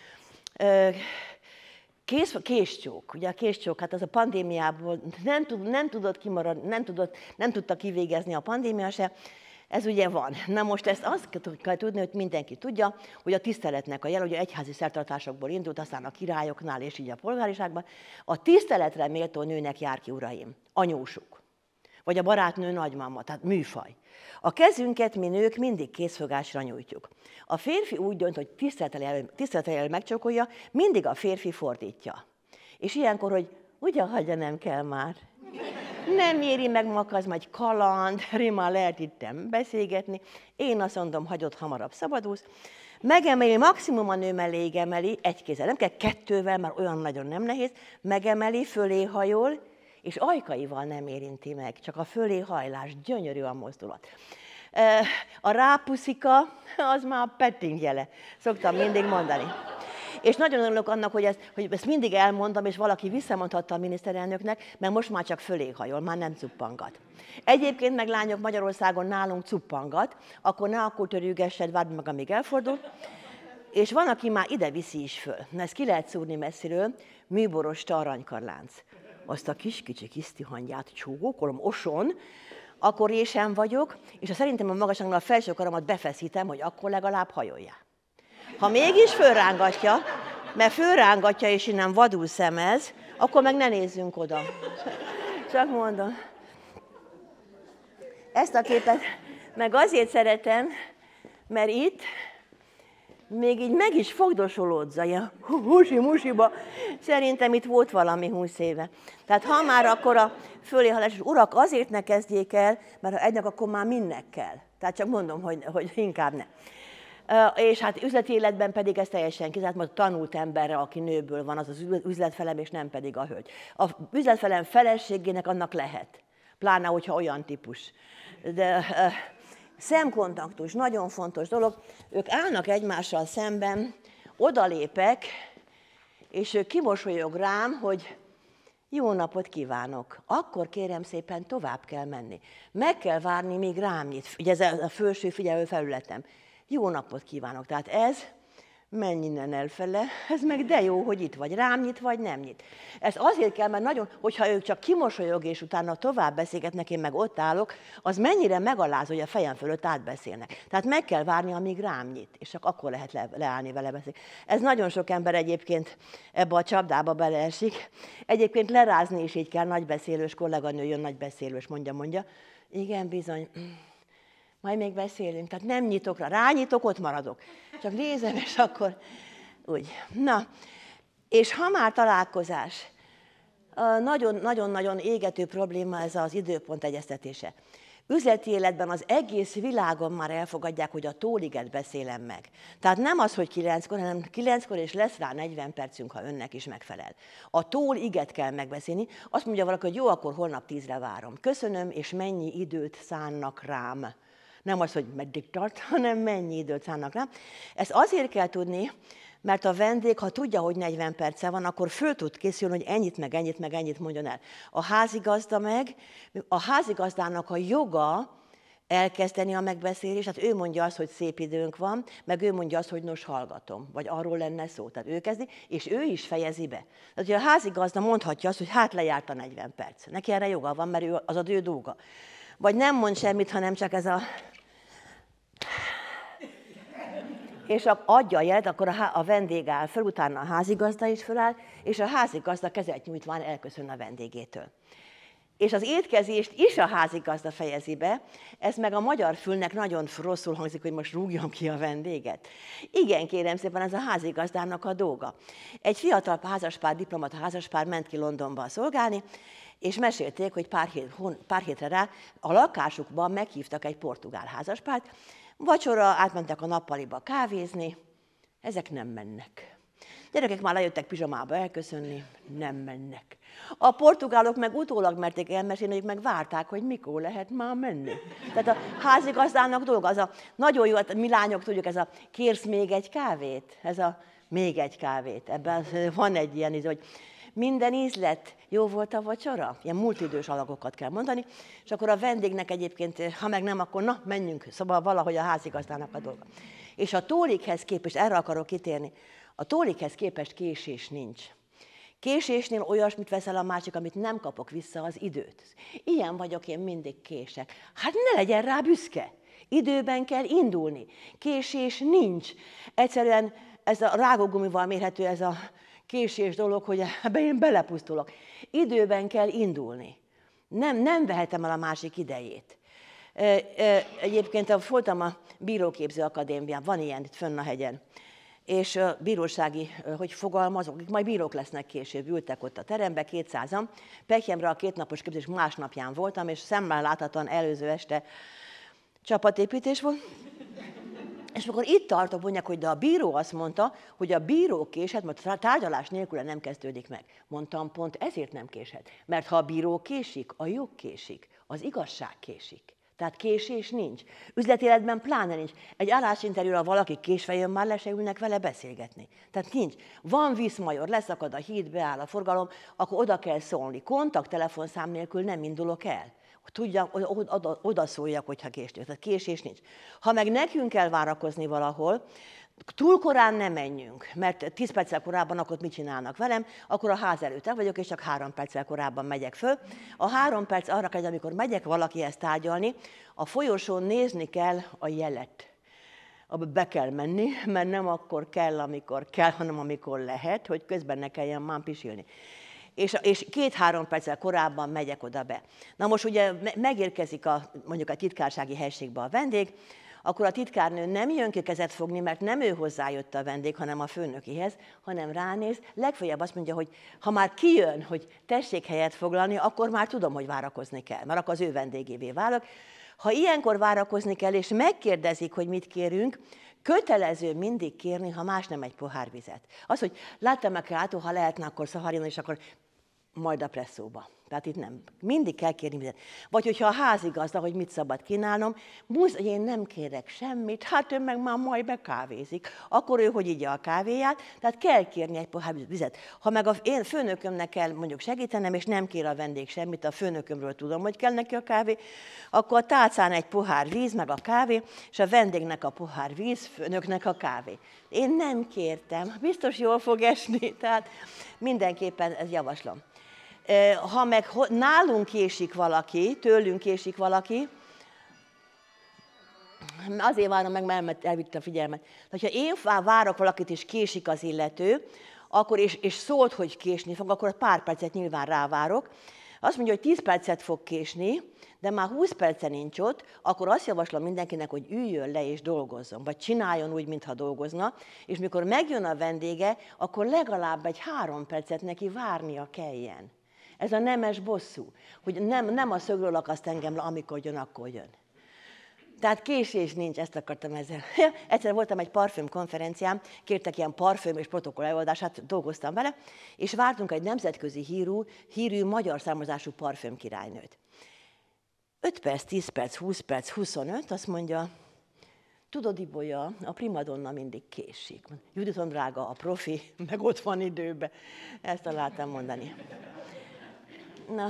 Speaker 2: kész, késcsók, ugye a késcsók, hát az a pandémiából nem, tud, nem tudott kimaradni, nem, tudott, nem tudta kivégezni a pandémia se, ez ugye van. Na most ezt azt kell tudni, hogy mindenki tudja, hogy a tiszteletnek a jel, ugye egyházi szertartásokból indult, aztán a királyoknál és így a polgáriságban, a tiszteletre méltó nőnek jár ki, uraim, anyósuk, vagy a barátnő nagymama, tehát műfaj. A kezünket mi nők mindig kézfogásra nyújtjuk. A férfi úgy dönt, hogy tiszteletel megcsókolja, mindig a férfi fordítja. És ilyenkor, hogy ugye hagyja, nem kell már. Nem éri meg makaz, majd kaland, rima lehet itten beszélgetni. Én azt mondom, hagyod, hamarabb szabadulsz. Megemeli, maximum a nő mellé emeli, egy kézzel, nem kell kettővel, mert olyan nagyon nem nehéz. Megemeli, fölé hajol, és ajkaival nem érinti meg, csak a fölé hajlás, gyönyörű a mozdulat. A rápuszika, az már a petting jele, szoktam mindig mondani. És nagyon örülök annak, hogy ezt, hogy ezt mindig elmondom, és valaki visszamondhatta a miniszterelnöknek, mert most már csak fölé hajol, már nem cuppangat. Egyébként meg lányok Magyarországon nálunk cuppangat, akkor ne akkor törőgessed, várd meg, amíg elfordul. És van, aki már ide viszi is föl. Na, ezt ki lehet szúrni messziről, műborosta aranykarlánc. Azt a kis-kicsi kisztihangyát csókolom, oson, akkor résem vagyok, és ha szerintem a magasságnál a felső karomat befeszítem, hogy akkor legalább hajoljál. Ha mégis fölrángatja, mert fölrángatja, és innen vadul szemez, akkor meg ne nézzünk oda. Csak mondom. Ezt a képet meg azért szeretem, mert itt még így meg is fogdosolódza, ilyen husi-musiba. Szerintem itt volt valami húsz éve. Tehát ha már akkor a föléhalás, urak, azért ne kezdjék el, mert ha egynek, akkor már mindnek kell. Tehát csak mondom, hogy, hogy inkább ne. És hát üzleti életben pedig ez teljesen kizárt, mert tanult emberre, aki nőből van, az az üzletfelem, és nem pedig a hölgy. A üzletfelem feleségének annak lehet, pláne, hogyha olyan típus. De uh, szemkontaktus, nagyon fontos dolog. Ők állnak egymással szemben, odalépek, és ő kimosolyog rám, hogy jó napot kívánok. Akkor kérem szépen tovább kell menni. Meg kell várni, míg rám nyit. Ugye ez a felső figyelő felületem. Jó napot kívánok. Tehát ez, menj innen elfele, ez meg de jó, hogy itt vagy. Rám nyit, vagy nem nyit. Ez azért kell, mert nagyon, hogyha ők csak kimosolyog, és utána tovább beszélgetnek, én meg ott állok, az mennyire megalázó, hogy a fejem fölött átbeszélnek. Tehát meg kell várni, amíg rám nyit, és csak akkor lehet le, leállni vele beszélni. Ez nagyon sok ember egyébként ebbe a csapdába beleesik. Egyébként lerázni is így kell, nagybeszélős kolléganő jön, nagybeszélős, mondja, mondja. Igen, bizony. Majd még beszélünk, tehát nem nyitok rá, rányitok, ott maradok. Csak nézem, és akkor úgy. Na, és ha már találkozás, nagyon-nagyon égető probléma ez az időpont egyeztetése. Üzleti életben az egész világon már elfogadják, hogy a tóliget beszélem meg. Tehát nem az, hogy kilenckor, hanem kilenckor, és lesz rá negyven percünk, ha önnek is megfelel. A tóliget kell megbeszélni. Azt mondja valaki, hogy jó, akkor holnap tízre várom. Köszönöm, és mennyi időt szánnak rám. Nem az, hogy meddig tart, hanem mennyi időt szánnak rám. Ezt azért kell tudni, mert a vendég, ha tudja, hogy negyven perce van, akkor föl tud készülni, hogy ennyit, meg ennyit, meg ennyit mondjon el. A házigazda meg, a házigazdának a joga elkezdeni a megbeszélést, tehát ő mondja azt, hogy szép időnk van, meg ő mondja azt, hogy nos, hallgatom, vagy arról lenne szó. Tehát ő kezdi, és ő is fejezi be. Tehát a házigazda mondhatja azt, hogy hát lejárt a negyven perc. Neki erre joga van, mert ő, az az ő dolga. Vagy nem mond semmit, hanem csak ez a... És adja a jelet, akkor a, a vendég áll föl, utána a házigazda is föláll, és a házigazda kezet nyújtván elköszön a vendégétől. És az étkezést is a házigazda fejezi be, ez meg a magyar fülnek nagyon rosszul hangzik, hogy most rúgjam ki a vendéget. Igen, kérem szépen, ez a házigazdának a dolga. Egy fiatal házaspár, diplomata házaspár ment ki Londonba szolgálni, és mesélték, hogy pár, hét, pár hétre rá a lakásukban meghívtak egy portugál házaspárt, vacsora, átmentek a nappaliba kávézni, ezek nem mennek. Gyerekek már lejöttek pizsamába elköszönni, nem mennek. A portugálok meg utólag merték elmesélni, hogy meg várták, hogy mikor lehet már menni. Tehát a házigazdának dolga, az a nagyon jó, mi lányok tudjuk, ez a kérsz még egy kávét, ez a még egy kávét. Ebben van egy ilyen, hogy minden ízlet, jó volt a vacsora? Ilyen multidős alagokat kell mondani, és akkor a vendégnek egyébként, ha meg nem, akkor na, menjünk, szóval valahogy a házigazdának a dolga. És a tólikhez képest, erre akarok kitérni, a tólikhez képest késés nincs. Késésnél olyasmit veszel a másik, amit nem kapok vissza, az időt. Ilyen vagyok, én mindig kések. Hát ne legyen rá büszke. Időben kell indulni. Késés nincs. Egyszerűen ez a rágógumival mérhető ez a késés dolog, hogy ebbe én belepusztulok. Időben kell indulni. Nem, nem vehetem el a másik idejét. Egyébként voltam a Bíróképző Akadémián, van ilyen itt fönn a hegyen, és bírósági, hogy fogalmazok, akik majd bírók lesznek később, ültek ott a terembe, kétszázan. Pekjemre a kétnapos képzés másnapján voltam, és szemmel láthatóan előző este csapatépítés volt. És akkor itt tartok, mondják, hogy de a bíró azt mondta, hogy a bíró késhet, mert tárgyalás nélkül nem kezdődik meg. Mondtam, pont ezért nem késhet. Mert ha a bíró késik, a jog késik, az igazság késik. Tehát késés nincs. Üzletéletben pláne nincs. Egy állásinterjúra valaki késve jön, már le se ülnek vele beszélgetni. Tehát nincs. Van Viszmajor, leszakad a híd, beáll a forgalom, akkor oda kell szólni. Kontakttelefonszám nélkül nem indulok el. Tudjam, oda, oda szóljak, hogyha késnél. Tehát késés nincs. Ha meg nekünk kell várakozni valahol, túl korán nem menjünk, mert tíz perccel korábban akkor mit csinálnak velem, akkor a ház előtt el vagyok, és csak három perccel korábban megyek föl. A három perc arra kell, amikor megyek valakihez tárgyalni, a folyosón nézni kell a jelet. Abba be kell menni, mert nem akkor kell, amikor kell, hanem amikor lehet, hogy közben ne kelljen már pisilni. És, és két-három perccel korábban megyek oda be. Na most ugye megérkezik a, mondjuk a titkársági helységbe a vendég, akkor a titkárnő nem jön ki kezet fogni, mert nem ő hozzájött a vendég, hanem a főnökihez, hanem ránéz, legfeljebb azt mondja, hogy ha már kijön, hogy tessék helyet foglalni, akkor már tudom, hogy várakozni kell, mert akkor az ő vendégévé válok. Ha ilyenkor várakozni kell, és megkérdezik, hogy mit kérünk, Kötelező mindig kérni, ha más nem, egy pohár vizet. Az, hogy láttam-e ától, ha lehetne, akkor szaharina, és akkor majd a presszóba. Tehát itt nem. Mindig kell kérni vizet. Vagy hogyha a házigazda, hogy mit szabad kínálnom, musz, hogy én nem kérek semmit, hát ő meg már majd bekávézik. Akkor ő hogy igya a kávéját, tehát kell kérni egy pohár vizet. Ha meg a én főnökömnek kell mondjuk segítenem, és nem kér a vendég semmit, a főnökömről tudom, hogy kell neki a kávé, akkor a tálcán egy pohár víz, meg a kávé, és a vendégnek a pohár víz, főnöknek a kávé. Én nem kértem, biztos jól fog esni, tehát mindenképpen ezt javaslom. Ha meg nálunk késik valaki, tőlünk késik valaki, azért várom meg, mert elvitte a figyelmet. Ha én várok valakit, és késik az illető, akkor és, és szólt, hogy késni fog, akkor pár percet nyilván rávárok. Azt mondja, hogy tíz percet fog késni, de már húsz perce nincs ott, akkor azt javaslom mindenkinek, hogy üljön le és dolgozzon, vagy csináljon úgy, mintha dolgozna, és mikor megjön a vendége, akkor legalább egy három percet neki várnia kelljen. Ez a nemes bosszú, hogy nem, nem a szögről akaszt engem le, amikor jön, akkor jön. Tehát késés nincs, ezt akartam ezzel. Egyszer voltam egy parfüm konferencián, kértek ilyen parfüm és protokoll előadását, dolgoztam vele, és vártunk egy nemzetközi hírű, hírű magyar származású parfüm királynőt. öt perc, tíz perc, húsz perc, huszonöt, azt mondja, tudod, Ibolya, a primadonna mindig késik. Juditon drága, a profi, meg ott van időben. Ezt találtam mondani. Na,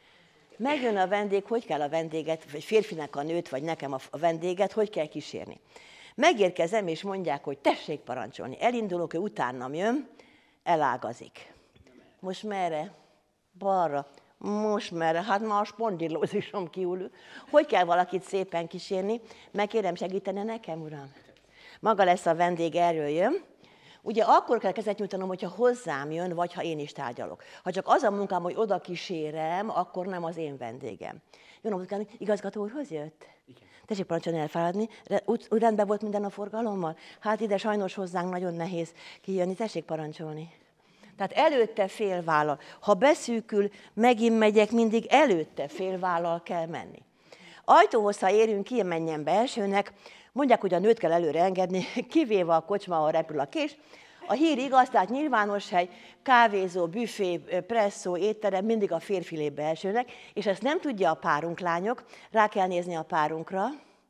Speaker 2: megjön a vendég, hogy kell a vendéget, vagy férfinek a nőt, vagy nekem a vendéget, hogy kell kísérni. Megérkezem, és mondják, hogy tessék parancsolni. Elindulok, ő utánam jön, elágazik. Most merre? Balra. Most merre? Hát már a spondilózisom kiül. Hogy kell valakit szépen kísérni? Megkérem segíteni nekem, uram? Maga lesz a vendég, erről jön. Ugye akkor kell kezet nyújtanom, hogyha hozzám jön, vagy ha én is tárgyalok. Ha csak az a munkám, hogy oda kísérem, akkor nem az én vendégem. Jó napot kívánok, igazgató úrhoz jött? Igen. Tessék parancsolni elfáradni. Úgy rendben volt minden a forgalommal? Hát ide sajnos hozzánk nagyon nehéz kijönni. Tessék parancsolni. Tehát előtte félvállal. Ha beszűkül, megint megyek, mindig előtte félvállal kell menni. Ajtóhoz, ha érünk ki, menjen be elsőnek, mondják, hogy a nőt kell előre engedni, kivéve a kocsma, ahol repül a kés. A hír igaz, tehát nyilvános hely, kávézó, büfé, presszó, étterem, mindig a férfi lép be elsőnek, és ezt nem tudja a párunk, lányok, rá kell nézni a párunkra,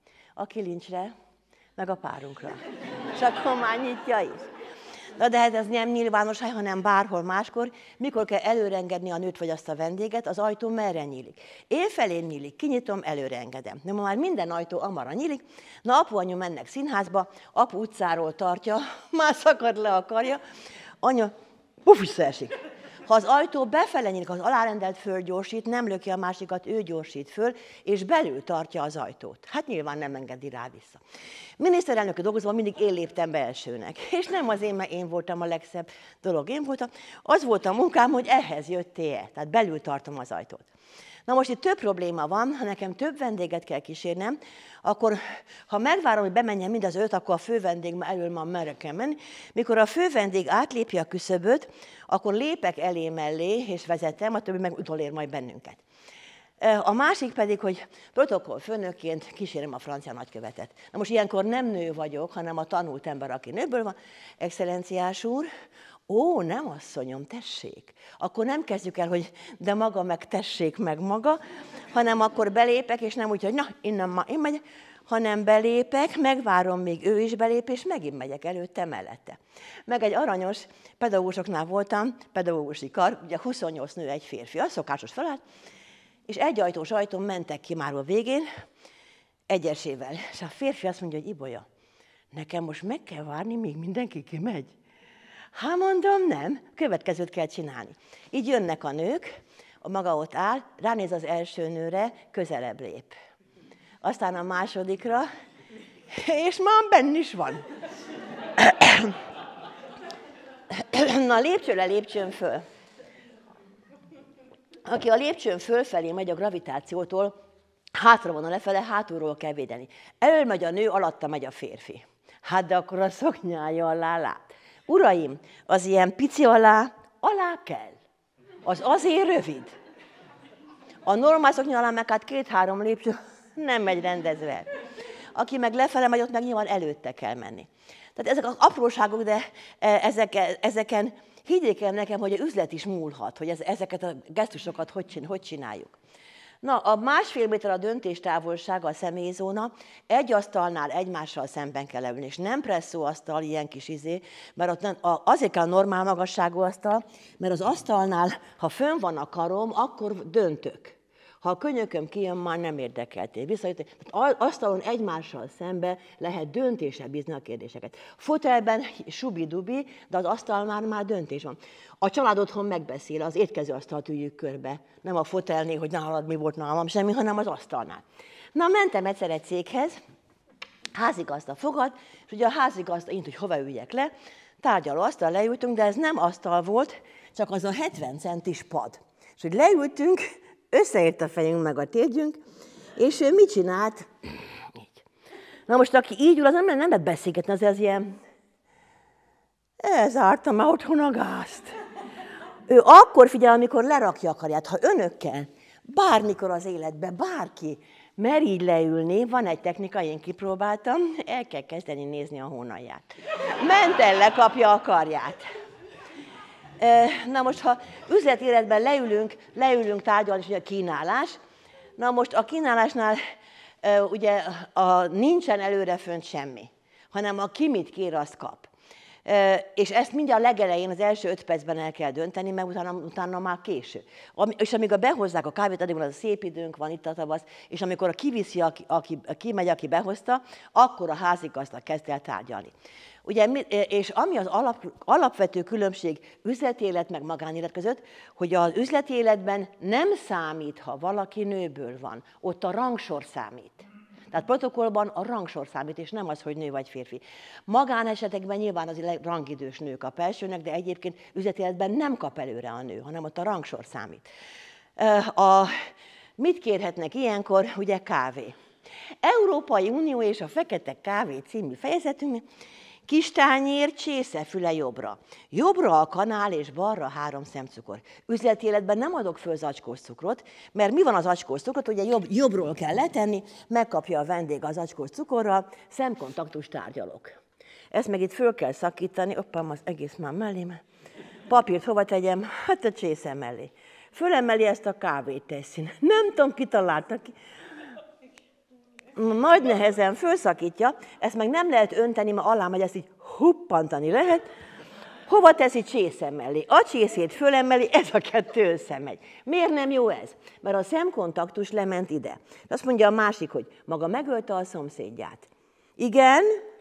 Speaker 2: a kilincsre, meg a párunkra. És akkor már nyitja is. Na de hát ez nem nyilvános hely, hanem bárhol máskor, mikor kell előreengedni a nőt vagy azt a vendéget, az ajtó merre nyílik. Én felén nyílik, kinyitom, előreengedem. De ma már minden ajtó amarra nyílik. Na, apu, anyu mennek színházba, apu utcáról tartja, már szakad le a karja, anya, puf, visszaesik. Ha az ajtó befele nyílik, az alárendelt fölgyorsít, nem löki a másikat, ő gyorsít föl, és belül tartja az ajtót. Hát nyilván nem engedi rá vissza. Miniszterelnöki dolgozóban mindig én léptem be elsőnek. És nem az én, mert én voltam a legszebb dolog, én voltam. Az volt a munkám, hogy ehhez jöttél, tehát belül tartom az ajtót. Na most itt több probléma van, ha nekem több vendéget kell kísérnem, akkor ha megvárom, hogy bemenjen mind az öt, akkor a fővendég elől már merre kell menni. Mikor a fővendég átlépi a küszöböt, akkor lépek elé mellé, és vezetem, a többi meg utolér majd bennünket. A másik pedig, hogy protokoll főnökként kísérem a francia nagykövetet. Na most ilyenkor nem nő vagyok, hanem a tanult ember, aki nőből van. Excellenciás úr, ó, nem asszonyom, tessék. Akkor nem kezdjük el, hogy de maga meg tessék meg maga, hanem akkor belépek, és nem úgy, hogy na, innen ma én megyek, hanem belépek, megvárom, még ő is belép, és megint megyek előtte mellette. Meg egy aranyos, pedagógusoknál voltam, pedagógusi kar, ugye huszonnyolc nő, egy férfi, az szokásos felállt, és egy ajtós ajtón mentek ki már a végén, egyesével. És a férfi azt mondja, hogy Ibolya, nekem most meg kell várni, míg mindenki kimegy. Hát mondom, nem, következőt kell csinálni. Így jönnek a nők, a maga ott áll, ránéz az első nőre, közelebb lép. Aztán a másodikra, és már benn is van. Na, lépcsőre lépcsőn föl. Aki a lépcsőn fölfelé megy a gravitációtól, hátra van a lefele, hátulról kell védeni. Elől megy a nő, alatta megy a férfi. Hát de akkor a szoknyája alá lát. Uraim, az ilyen pici alá, alá kell. Az azért rövid. A normál szoknya alá meg hát két-három lépcső nem megy rendezve. aki meg lefele megy, ott meg nyilván előtte kell menni. Tehát ezek az apróságok, de ezeken, ezeken higgyék el nekem, hogy az üzlet is múlhat, hogy ezeket a gesztusokat hogy, hogy csináljuk. Na, a másfél méter a döntéstávolsága, a személyzóna, egy asztalnál egymással szemben kell leülni, és nem presszó asztal, ilyen kis izé, mert ott nem, azért kell a normál magasságú asztal, mert az asztalnál, ha fönn van a karom, akkor döntök. Ha a könyököm kijön, már nem érdekeltél. Visszajött, asztalon egymással szembe lehet döntésre bízni a kérdéseket. Fotelben subi-dubi, de az asztal már, már döntés van. A család otthon megbeszél, az étkező asztalt üljük körbe. Nem a fotelnél, hogy nálad mi volt nálam, semmi, hanem az asztalnál. Na, mentem egyszer egy céghez, házigazda fogad, és ugye a házigazda int, hogy hova üljek le, tárgyaló asztal leültünk, de ez nem asztal volt, csak az a hetven centis pad. És hogy leültünk, összeért a fejünk meg a térgyünk, és ő mit csinált? Így. Na most, aki így ül, az nem, nem lehet beszélgetni, az az ilyen, elzártam már otthon a gázt. Ő akkor figyel, amikor lerakja a karját. Ha önökkel, bármikor az életben, bárki mer így leülni, van egy technika, én kipróbáltam, el kell kezdeni nézni a hónalját. Menten lekapja a karját. Na most, ha üzletéletben leülünk, leülünk tárgyalni, és ugye a kínálás, na most a kínálásnál ugye a, nincsen előrefönt semmi, hanem a ki mit kér, azt kap. És ezt mindjárt a legelején, az első öt percben el kell dönteni, mert utána, utána már késő. És amíg a behozzák a kávét, addig van az a szép időnk, van itt a tavasz, és amikor a kiviszi, aki, aki, kimegy, aki behozta, akkor a házigazda kezd el tárgyalni. Ugye, és ami az alap, alapvető különbség üzletélet meg magánélet között, hogy az üzletéletben nem számít, ha valaki nőből van, ott a rangsor számít. Tehát protokollban a rangsor számít, és nem az, hogy nő vagy férfi. Magánesetekben nyilván az rangidős nő kap elsőnek, de egyébként üzletéletben nem kap előre a nő, hanem ott a rangsor számít. A, mit kérhetnek ilyenkor? Ugye kávé. Európai Unió és a Fekete Kávé című fejezetünkben kis tányér, csésze, jobbra. Jobbra a kanál és balra három szemcukor. Üzletéletben nem adok föl zacskós cukrot, mert mi van az zacskós cukrot? Ugye jobb, jobbról kell letenni, megkapja a vendég az zacskós cukorral, szemkontaktus tárgyalok. Ezt meg itt föl kell szakítani, hoppám, az egész már mellé, papírt hova tegyem? Hát a csésze mellé. Fölemeli ezt a kávét teszi. Nem tudom, ki találta ki. Nagy nehezen fölszakítja, ezt meg nem lehet önteni, mert alá megy, ezt így huppantani lehet. Hova teszi? Csésze mellé. A csészét fölemeli, ez a kettő összemegy. Miért nem jó ez? Mert a szemkontaktus lement ide. Azt mondja a másik, hogy maga megölte a szomszédját. Igen?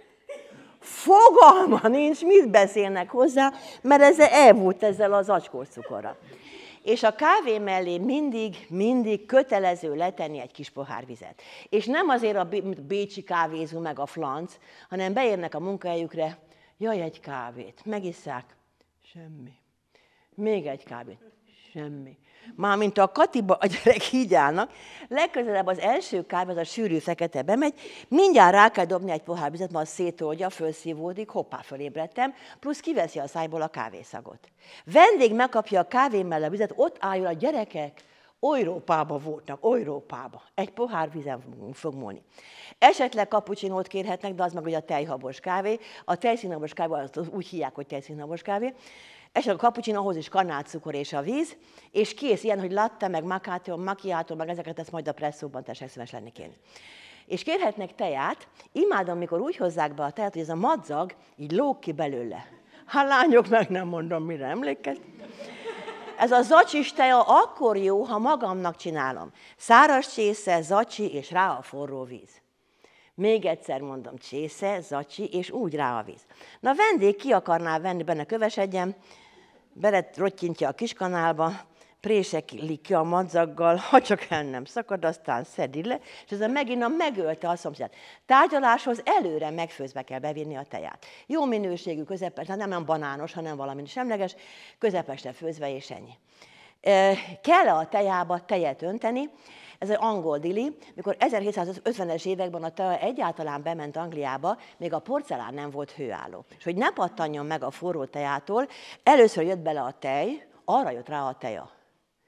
Speaker 2: Fogalma nincs, mit beszélnek hozzá, mert ez elvult ezzel az zacskós cukorral. És a kávé mellé mindig, mindig kötelező letenni egy kis pohár vizet. És nem azért a bécsi kávézó meg a flanc, hanem beérnek a munkahelyükre, jaj, egy kávét, megisszák, semmi. Még egy kávét, semmi. Mármint a Katiba a gyerek így állnak, legközelebb az első kávé, az a sűrű fekete bemegy, mindjárt rá kell dobni egy pohár vizet, mert az szétoldja, fölszívódik, hoppá, fölébredtem, plusz kiveszi a szájból a kávészagot. Vendég megkapja a kávé mellett a vizet, ott álljon a gyerekek, Európába voltam, Európába. Egy pohár vízen fog múlni. Esetleg kapucsinót kérhetnek, de az meg ugye a tejhabos kávé. A tejszínhabos kávé, azt úgy hívják, hogy tejszínhabos kávé. Esetleg a kapucsinó, ahhoz is kanálcukor és a víz, és kész ilyen, hogy latte, meg macchiato, macchiato, meg ezeket ezt majd a presszóban tessék szíves lenni kéne. És kérhetnek teját, imádom, mikor úgy hozzák be a teját, hogy ez a madzag így lóg ki belőle. Hát lányok, meg nem mondom, mire emlékeztek. Ez a zacsis teja akkor jó, ha magamnak csinálom. Száraz csésze, zacsi, és rá a forró víz. Még egyszer mondom, csésze, zacsi, és úgy rá a víz. Na, a vendég ki akarná venni, benne kövesedjen, belerottyintja a kiskanálba, présekli ki a madzaggal, ha csak el nem szakad, aztán szedi le, és ez a megint a megölte a szomszédját. Tárgyaláshoz előre megfőzve kell bevinni a teját. Jó minőségű, közepes, nem olyan banános, hanem valami semleges, közepesre főzve, és ennyi. Kell-e a tejába tejet önteni? Ez egy angol dili, mikor ezerhétszázötvenes években a tej egyáltalán bement Angliába, még a porcelán nem volt hőálló. És hogy ne pattanjon meg a forró tejától, először jött bele a tej, arra jött rá a teja.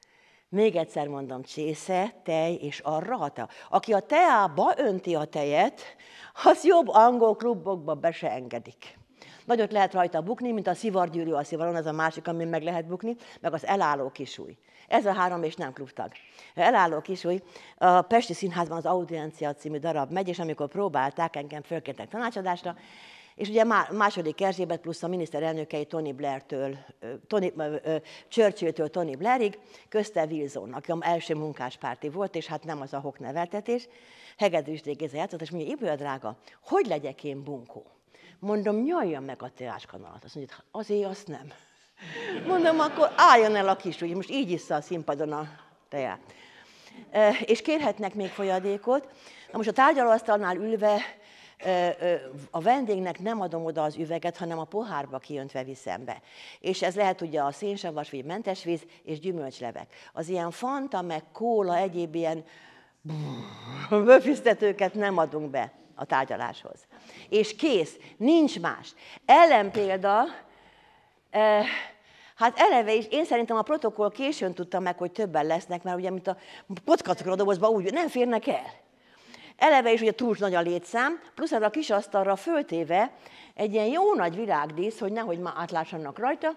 Speaker 2: Még egyszer mondom, csésze, tej és arra a tea. Aki a teába önti a tejet, az jobb angol klubokba be se engedik. Nagyot lehet rajta bukni, mint a szivargyűrű a szivaron, ez a másik, amin meg lehet bukni, meg az elálló kisúly. Ez a három és nem klubtag. Elálló kisúly, a Pesti Színházban az Audiencia című darab megy, és amikor próbálták, engem fölkértek tanácsadásra, és ugye második Erzsébet plusz a miniszterelnökei Tony Blairtől, Tony, Churchilltől Tony Blairig, közte Wilson, aki az első munkáspárti volt, és hát nem az a hokneveltetés. Hegedűs Géza játszott, és mondja, Ibolya drága, hogy legyek én bunkó? Mondom, nyaljam meg a teáskanalat. Azt mondja, azért azt nem. Mondom, akkor álljon el a kis, ugye most így issza a színpadon a teát. E, és kérhetnek még folyadékot. Na most a tárgyalóasztalnál ülve a vendégnek nem adom oda az üveget, hanem a pohárba kiöntve viszem be. És ez lehet ugye a szénsavas, vagy mentes víz, és gyümölcslevek. Az ilyen fanta, meg kóla, egyéb ilyen böfisztetőket nem adunk be a tárgyaláshoz. És kész, nincs más. Ellenpélda, eh, hát eleve is, én szerintem a protokoll későn tudta meg, hogy többen lesznek, mert ugye, mint a kockacokra dobozba úgy, nem férnek el. Eleve is ugye túl nagy a létszám, plusz a kis asztalra föltéve egy ilyen jó nagy virágdísz, hogy nehogy már átlássanak rajta,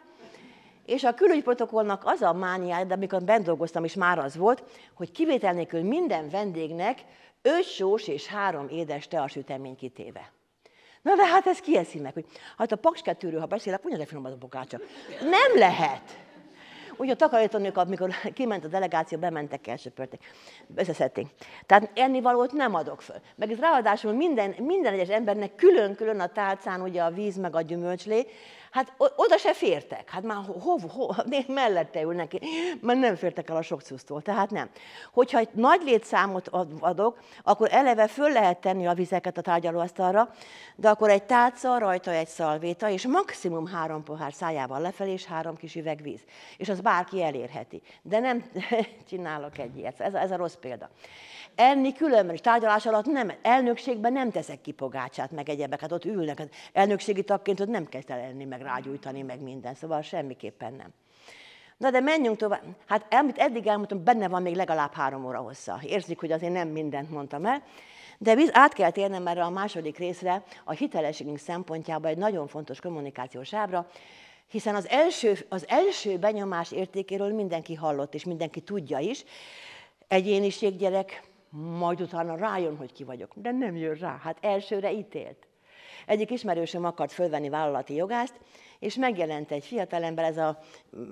Speaker 2: és a külügyi protokollnak az a mániája, de amikor bent dolgoztam, és már az volt, hogy kivétel nélkül minden vendégnek öt sós és három édes teasütemény kitéve. Na de hát ez ki eszi meg, hogy hát a pakskettőről, ha beszélek, mondja, de finom az a bokácsa. Nem lehet! Ugye a takarítónők, amikor kiment a delegáció, bementek, elsöpörték, összeszedték. Tehát ennivalót nem adok föl. Meg ez ráadásul minden, minden egyes embernek külön-külön a tálcán ugye a víz meg a gyümölcslé, hát oda se fértek. Hát már hov, hov, mellette ülnek, mert nem fértek el a sok cusztól, tehát nem. Hogyha egy nagy létszámot adok, akkor eleve föl lehet tenni a vizeket a tárgyalóasztalra, de akkor egy tálca, rajta egy szalvéta, és maximum három pohár szájával lefelé, és három kis üveg víz. És az bárki elérheti. De nem csinálok egy ilyet. Ez a, ez a rossz példa. Enni különben, és tárgyalás alatt nem, elnökségben nem teszek ki pogácsát, meg egyebek, hát ott ülnek. Hát elnökségi tagként ott nem kezd el enni, meg rágyújtani, meg minden, szóval semmiképpen nem. Na de menjünk tovább. Hát amit eddig elmondtam, benne van még legalább három óra hossza. Érzik, hogy azért nem mindent mondtam el. De át kell térnem erre a második részre, a hitelességünk szempontjából egy nagyon fontos kommunikációs ábra, hiszen az első, az első benyomás értékéről mindenki hallott, és mindenki tudja is. Egyéniséggyerek, majd utána rájön, hogy ki vagyok. De nem jön rá, hát elsőre ítélt. Egyik ismerősöm akart fölvenni vállalati jogást, és megjelent egy fiatalember, ez a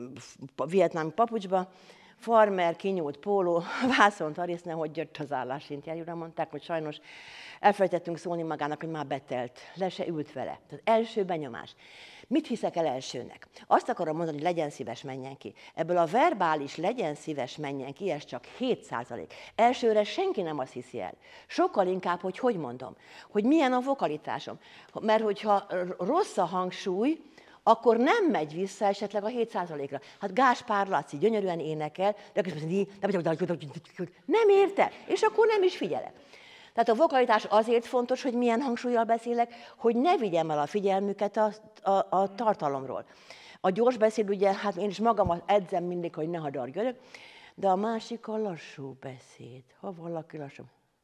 Speaker 2: vietnámi papucsba, farmer, kinyúlt póló, vászont ariszne, hogy jött az állásinterjúra, mondták, hogy sajnos elfelejtettünk szólni magának, hogy már betelt, le se ült vele. Tehát első benyomás. Mit hiszek el elsőnek? Azt akarom mondani, hogy legyen szíves, menjen ki. Ebből a verbális legyen szíves, menjen ki, ez csak hét százalék. Elsőre senki nem azt hiszi el. Sokkal inkább, hogy hogy mondom, hogy milyen a vokalitásom. Mert hogyha rossz a hangsúly, akkor nem megy vissza esetleg a hét százalékra. Hát Gáspár Laci gyönyörűen énekel, de nem érte, és akkor nem is figyelek. Tehát a vokalitás azért fontos, hogy milyen hangsúllyal beszélek, hogy ne vigyem el a figyelmüket a, a, a tartalomról. A gyors beszéd, ugye, hát én is magam edzem mindig, hogy ne hadargörök, de a másik a lassú beszéd. Ha valaki lassú.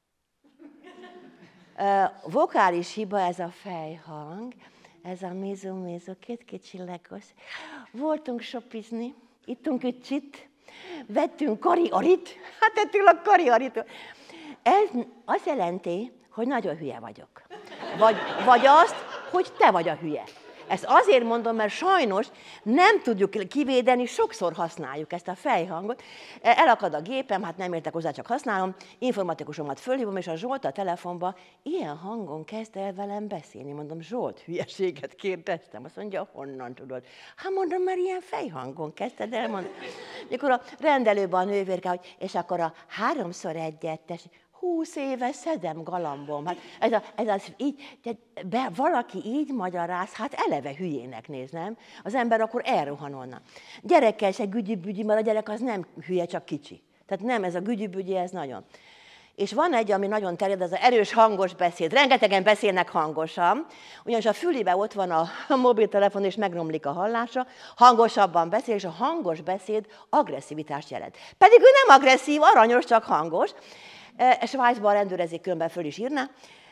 Speaker 2: Vokális hiba, ez a fejhang, ez a mézó-mézó, két kicsillegos. Voltunk shopizni, ittunk öccsit, vettünk kari-arit, hát ettől a kari-arit. Ez azt jelenti, hogy nagyon hülye vagyok. Vagy, vagy azt, hogy te vagy a hülye. Ezt azért mondom, mert sajnos nem tudjuk kivédeni, sokszor használjuk ezt a fejhangot. Elakad a gépem, hát nem értek hozzá, csak használom, informatikusomat fölhívom, és a Zsolt a telefonba ilyen hangon kezd el velem beszélni. Mondom, Zsolt, hülyeséget kérdeztem. Azt mondja, honnan tudod? Hát mondom, mert ilyen fejhangon kezdted el mondani. Mikor a rendelőben a nővérke, hogy és akkor a háromszor egyet tessék. Húsz éve szedem galambom. Hát ez, a, ez az így, be, valaki így magyaráz, hát eleve hülyének néz, nem? Az ember akkor elrohanolna. Gyerekkel se gügyibügyi, mert a gyerek az nem hülye, csak kicsi. Tehát nem, ez a gügyibügyi, ez nagyon. És van egy, ami nagyon terjed, az az erős hangos beszéd. Rengetegen beszélnek hangosan, ugyanis a fülibe ott van a mobiltelefon, és megromlik a hallása, hangosabban beszél, és a hangos beszéd agresszivitást jelent. Pedig ő nem agresszív, aranyos, csak hangos. Svájcban a rendőrezik, különben föl is írná.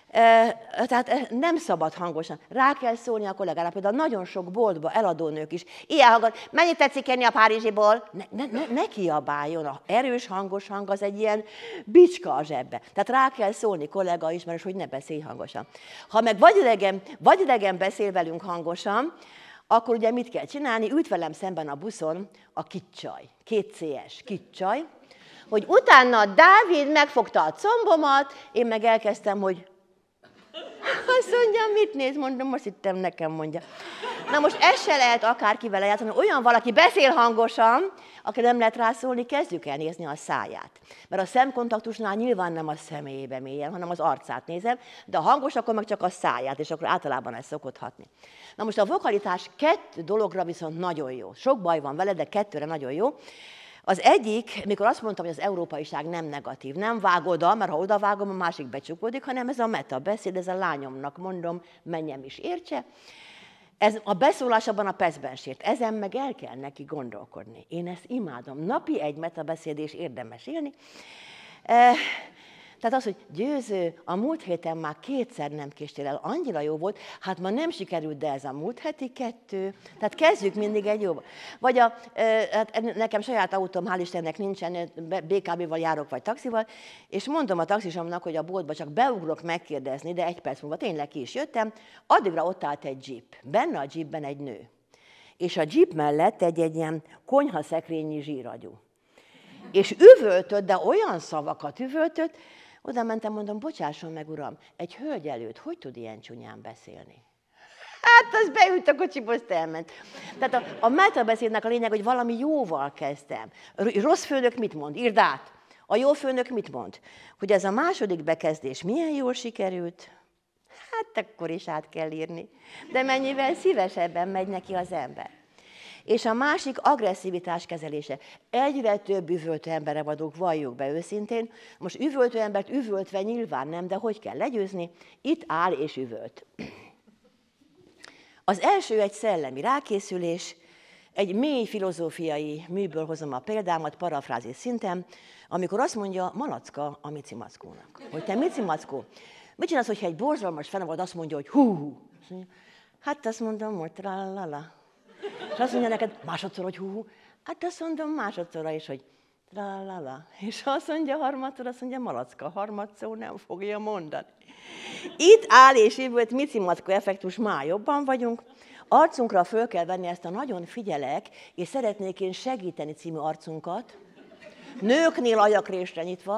Speaker 2: Tehát nem szabad hangosan. Rá kell szólni a kollégára. Például nagyon sok boltba eladónők is ilyen hangon, mennyit tetszik enni a párizsiból? Ne, ne, ne, ne kiabáljon. A erős, hangos hang az egy ilyen bicska a zsebbe. Tehát rá kell szólni kollega ismerős, hogy ne beszélj hangosan. Ha meg vagy idegen, vagy idegen beszél velünk hangosan, akkor ugye mit kell csinálni? Ült velem szemben a buszon a kicsaj, két cés kicsaj, hogy utána Dávid megfogta a combomat, én meg elkezdtem, hogy azt mondja, mit néz, mondom, most hittem nekem mondja. Na most ezt se lehet akárkivel játszani, olyan valaki beszél hangosan, aki nem lehet rászólni, kezdjük el nézni a száját. Mert a szemkontaktusnál nyilván nem a személyébe mélyen, hanem az arcát nézem, de a hangos, akkor meg csak a száját, és akkor általában ez szokott hatni. Na most a vokalitás kettő dologra viszont nagyon jó. Sok baj van vele, de kettőre nagyon jó. Az egyik, mikor azt mondtam, hogy az európaiság nem negatív, nem vág oda, mert ha oda vágom, a másik becsukódik, hanem ez a metabeszéd, ez a lányomnak mondom, menjem is értse. Ez a beszólás abban a percben sért, ezen meg el kell neki gondolkodni. Én ezt imádom. Napi egy metabeszéd és érdemes élni. E Tehát az, hogy Győző, a múlt héten már kétszer nem késtél el, annyira jó volt, hát ma nem sikerült, de ez a múlt heti kettő. Tehát kezdjük mindig egy jóba. Vagy a, hát nekem saját autóm, hál' Istennek nincsen, bé ká bé-val járok, vagy taxival, és mondom a taxisomnak, hogy a boltba csak beugrok megkérdezni, de egy perc múlva tényleg ki is jöttem, addigra ott állt egy jeep. Benne a jeepben egy nő. És a jeep mellett egy, egy ilyen konyhaszekrényi zsíragyú. És üvöltött, de olyan szavakat üvöltött, oda mentem, mondom, bocsásson meg, uram, egy hölgy előtt hogy tud ilyen csúnyán beszélni? Hát, az beült a kocsiból, azt elment. Tehát a, a metabeszédnek a lényeg, hogy valami jóval kezdtem. Rossz főnök mit mond? Írd át. A jó főnök mit mond? Hogy ez a második bekezdés milyen jól sikerült? Hát akkor is át kell írni. De mennyivel szívesebben megy neki az ember. És a másik agresszivitás kezelése. Egyre több üvöltő emberre vagyunk, valljuk be őszintén. Most üvöltő embert üvöltve nyilván nem, de hogy kell legyőzni? Itt áll és üvölt. Az első egy szellemi rákészülés, egy mély filozófiai műből hozom a példámat, parafrázis szinten, amikor azt mondja Malacka a Mici Mackónak, hogy te Mici Mackó, mit csinálsz, hogyha egy borzalmas fene vagy, azt mondja, hogy hú-hú. Hát azt mondom, hogy tralala. És azt mondja neked másodszor, hogy hú, hát azt mondom másodszorra is, hogy tralala. És azt mondja harmadszor, azt mondja Malacka, harmadszor nem fogja mondani. Itt áll és üvölt Mici Mackó effektus, már jobban vagyunk. Arcunkra föl kell venni ezt a nagyon figyelek, és szeretnék én segíteni című arcunkat. Nőknél ajakrésre nyitva.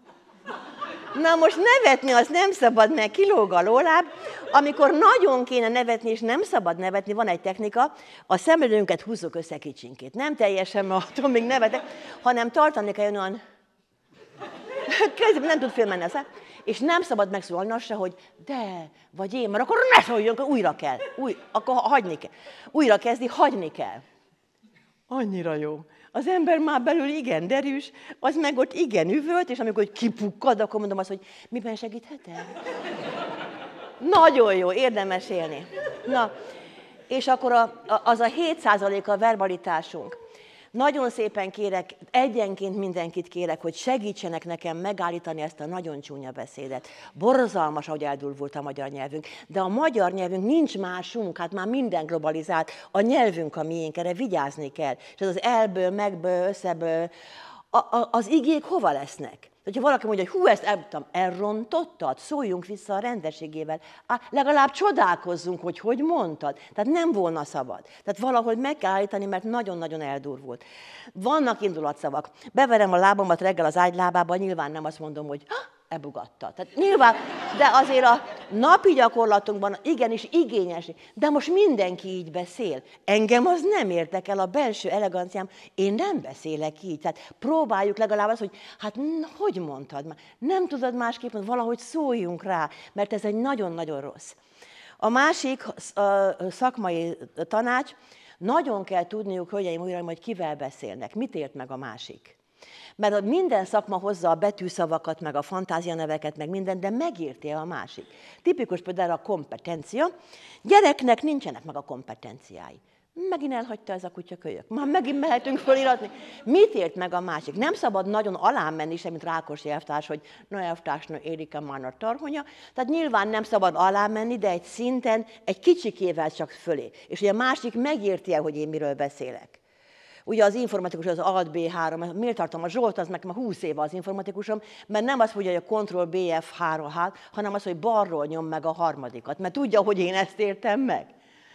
Speaker 2: Na most nevetni az nem szabad, mert kilóg a lóláb. Amikor nagyon kéne nevetni, és nem szabad nevetni, van egy technika, a szemöldönket húzzuk össze kicsinkét. Nem teljesen, mert attól még nevetek, hanem tartani kell olyan, közben nem tud fölmenni a szám, és nem szabad megszólalni azt se, hogy de, vagy én, mert akkor ne szóljon, akkor újra kell, új, akkor hagyni kell. Újra kezdi, hagyni kell. Annyira jó. Az ember már belül igen derűs, az meg ott igen üvölt, és amikor kipukkad, akkor mondom azt, hogy miben segíthetem? Nagyon jó, érdemes élni. Na, és akkor a, a, az a hét százalék a verbalitásunk. Nagyon szépen kérek, egyenként mindenkit kérek, hogy segítsenek nekem megállítani ezt a nagyon csúnya beszédet. Borzalmas, ahogy eldurvult a magyar nyelvünk, de a magyar nyelvünk nincs másunk, hát már minden globalizált, a nyelvünk a miénk, erre vigyázni kell. És ez az elből, megből, összeből, a, a, az igék hova lesznek? Hogyha valaki mondja, hogy hú, ezt elmondtam, elrontottad, szóljunk vissza a rendességével. Á, legalább csodálkozzunk, hogy hogy mondtad. Tehát nem volna szabad. Tehát valahogy meg kell állítani, mert nagyon-nagyon eldurvult. Vannak indulatszavak. Beverem a lábamat reggel az ágylábába, nyilván nem azt mondom, hogy ebugatta. Tehát nyilván, de azért a napi gyakorlatunkban igenis igényes. De most mindenki így beszél. Engem az nem érdekel, a belső eleganciám. Én nem beszélek így. Tehát próbáljuk legalább azt, hogy hát hogy mondtad már? Nem tudod másképp, valahogy szóljunk rá, mert ez egy nagyon-nagyon rossz. A másik a szakmai tanács, nagyon kell tudniuk, hölgyeim, uraim, hogy kivel beszélnek, mit ért meg a másik. Mert minden szakma hozza a betűszavakat, meg a fantázianeveket, meg minden, de megérti a másik. Tipikus például a kompetencia. Gyereknek nincsenek meg a kompetenciái. Megint elhagyta ez a kutya kölyök. Már megint mehetünk föliratni. Mit ért meg a másik? Nem szabad nagyon alá menni sem, mint Rákosi elvtárs, hogy na elvtársnő Érike már a tarhonya. Tehát nyilván nem szabad alá menni, de egy szinten, egy kicsikével csak fölé. És ugye a másik megérti el, hogy én miről beszélek. Ugye az informatikus az Alt bé három, miért tartom a Zsolt, az nekem a húsz éve az informatikusom, mert nem azt mondja, hogy a Ctrl bé ef három, hanem az, hogy balról nyom meg a harmadikat, mert tudja, hogy én ezt értem meg.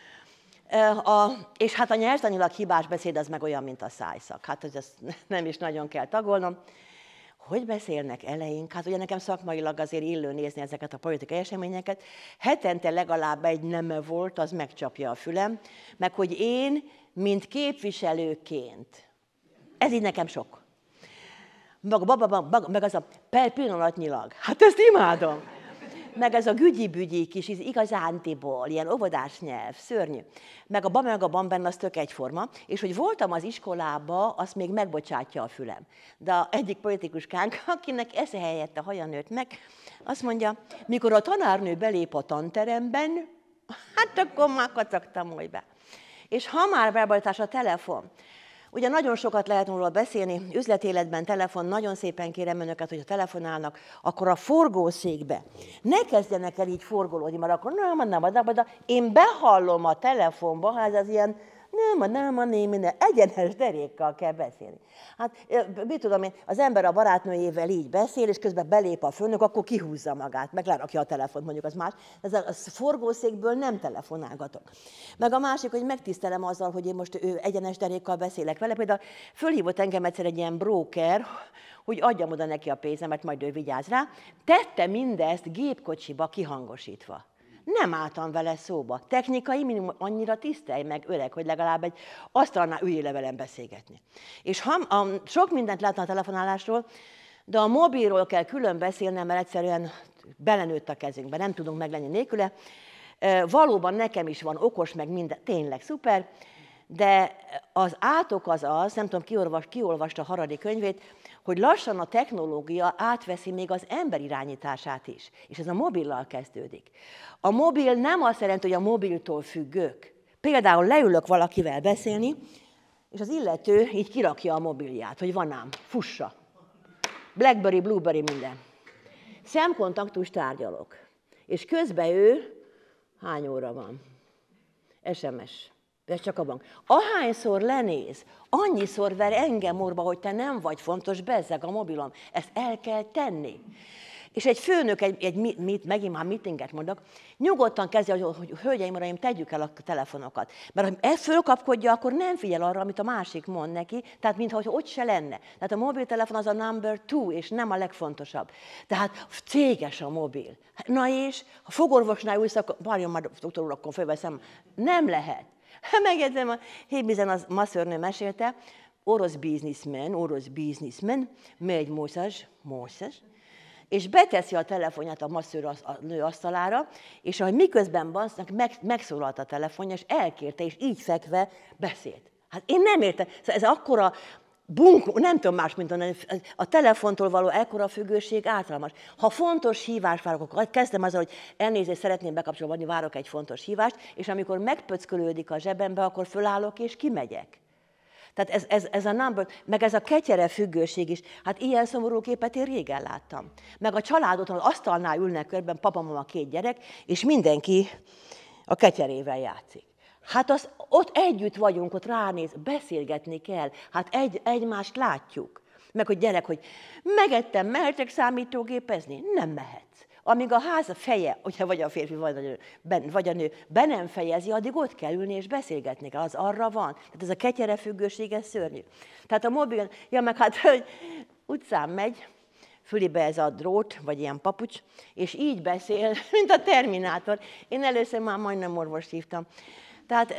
Speaker 2: A, és hát a nyerzanilag hibás beszéd az meg olyan, mint a szájszak. Hát ezt nem is nagyon kell tagolnom. Hogy beszélnek eleink? Hát ugye nekem szakmailag azért illő nézni ezeket a politikai eseményeket. Hetente legalább egy neme volt, az megcsapja a fülem, meg hogy én, mint képviselőként, ez így nekem sok. Meg, meg az a per pillanatnyilag, hát ezt imádom. Meg ez a gügyi-bügyi kis igazántiból, ilyen óvodás nyelv, szörnyű. Meg a ba, meg a bam benne az tök egyforma. És hogy voltam az iskolába, azt még megbocsátja a fülem. De a egyik politikustánk, akinek esze helyett a haja nőtt meg, azt mondja, mikor a tanárnő belép a tanteremben, hát akkor már kacagtam hogy be. És ha már verbalitás a telefon, ugye nagyon sokat lehet róla beszélni, üzletéletben telefon, nagyon szépen kérem önöket, hogyha telefonálnak, akkor a forgószékbe ne kezdjenek el így forgolódni, mert akkor nem, nem, nem, nem, én behallom a telefonba, ha ez az ilyen nem, nem, nem, minden egyenes derékkal kell beszélni. Hát, mit tudom én, az ember a barátnőjével így beszél, és közben belép a főnök, akkor kihúzza magát, meg lerakja a telefont, mondjuk az más. Ez a forgószékből nem telefonálgatok. Meg a másik, hogy megtisztelem azzal, hogy én most ő egyenes derékkal beszélek vele. Például fölhívott engem egyszer egy ilyen broker, hogy adjam oda neki a pénzemet, majd ő vigyáz rá. Tette mindezt gépkocsiba kihangosítva. Nem álltam vele szóba. Technikai minimum annyira tisztelj meg, öreg, hogy legalább egy asztalnál üljél le velem beszélgetni. És ha, a, sok mindent láttam a telefonálásról, de a mobilról kell külön beszélnem, mert egyszerűen belenőtt a kezünkbe, nem tudunk meglenni nélküle. Valóban nekem is van okos, meg minden, tényleg szuper, de az átok az az, nem tudom, kiolvas, kiolvasta Harari könyvét, hogy lassan a technológia átveszi még az ember irányítását is. És ez a mobillal kezdődik. A mobil nem azt jelenti, hogy a mobiltól függők. Például leülök valakivel beszélni, és az illető így kirakja a mobilját, hogy van ám, fussa. Blackberry, Blueberry, minden. Szemkontaktus tárgyalok. És közben ő, hány óra van? es em es. Ez csak a bank. Ahányszor lenéz, annyiszor ver engem orba, hogy te nem vagy fontos, bezzeg a mobilom. Ezt el kell tenni. És egy főnök, egy, egy mit, megint már meetinget mondok, nyugodtan kezdje, hogy, hogy hölgyeim, uraim, tegyük el a telefonokat. Mert ha ezt fölkapkodja, akkor nem figyel arra, amit a másik mond neki, tehát mintha ott se lenne. Tehát a mobiltelefon az a number two, és nem a legfontosabb. Tehát céges a mobil. Na és, ha fogorvosnál ülsz, akkor várjon már, doktor úr, akkor fölveszem. Nem lehet. Megjegyzem, a Hébizen az masszörnő mesélte, orosz bizniszmen, orosz bizniszmen, megy Mószes, Mószes, és beteszi a telefonját a masszőr a nő asztalára, és ahogy miközben bansznak, meg, megszólalt a telefonja, és elkérte, és így fekve beszélt. Hát én nem értem. Szóval ez akkora bunkó, nem tudom más, mint mondani, a telefontól való ekkora függőség általános. Ha fontos hívást várok, akkor kezdem azzal, hogy elnézést szeretném bekapcsolni, várok egy fontos hívást, és amikor megpöckölődik a zsebembe, akkor fölállok és kimegyek. Tehát ez, ez, ez a number, meg ez a ketyere függőség is, hát ilyen szomorú képet én régen láttam. Meg a családot, az asztalnál ülnek körben, papa, mama, két gyerek, és mindenki a ketyerével játszik. Hát az, ott együtt vagyunk, ott ránéz, beszélgetni kell, hát egy, egymást látjuk. Meg hogy gyerek, hogy megettem, mehetek számítógépezni? Nem mehetsz. Amíg a ház a feje, hogyha vagy a férfi, vagy a, nő, ben, vagy a nő, be nem fejezi, addig ott kell ülni és beszélgetni kell, az arra van. Tehát ez a ketyere függőség, ez szörnyű. Tehát a mobil, ja meg hát, hogy utcán megy, fülibe ez a drót, vagy ilyen papucs, és így beszél, mint a Terminátor. Én először már majdnem orvost hívtam. Tehát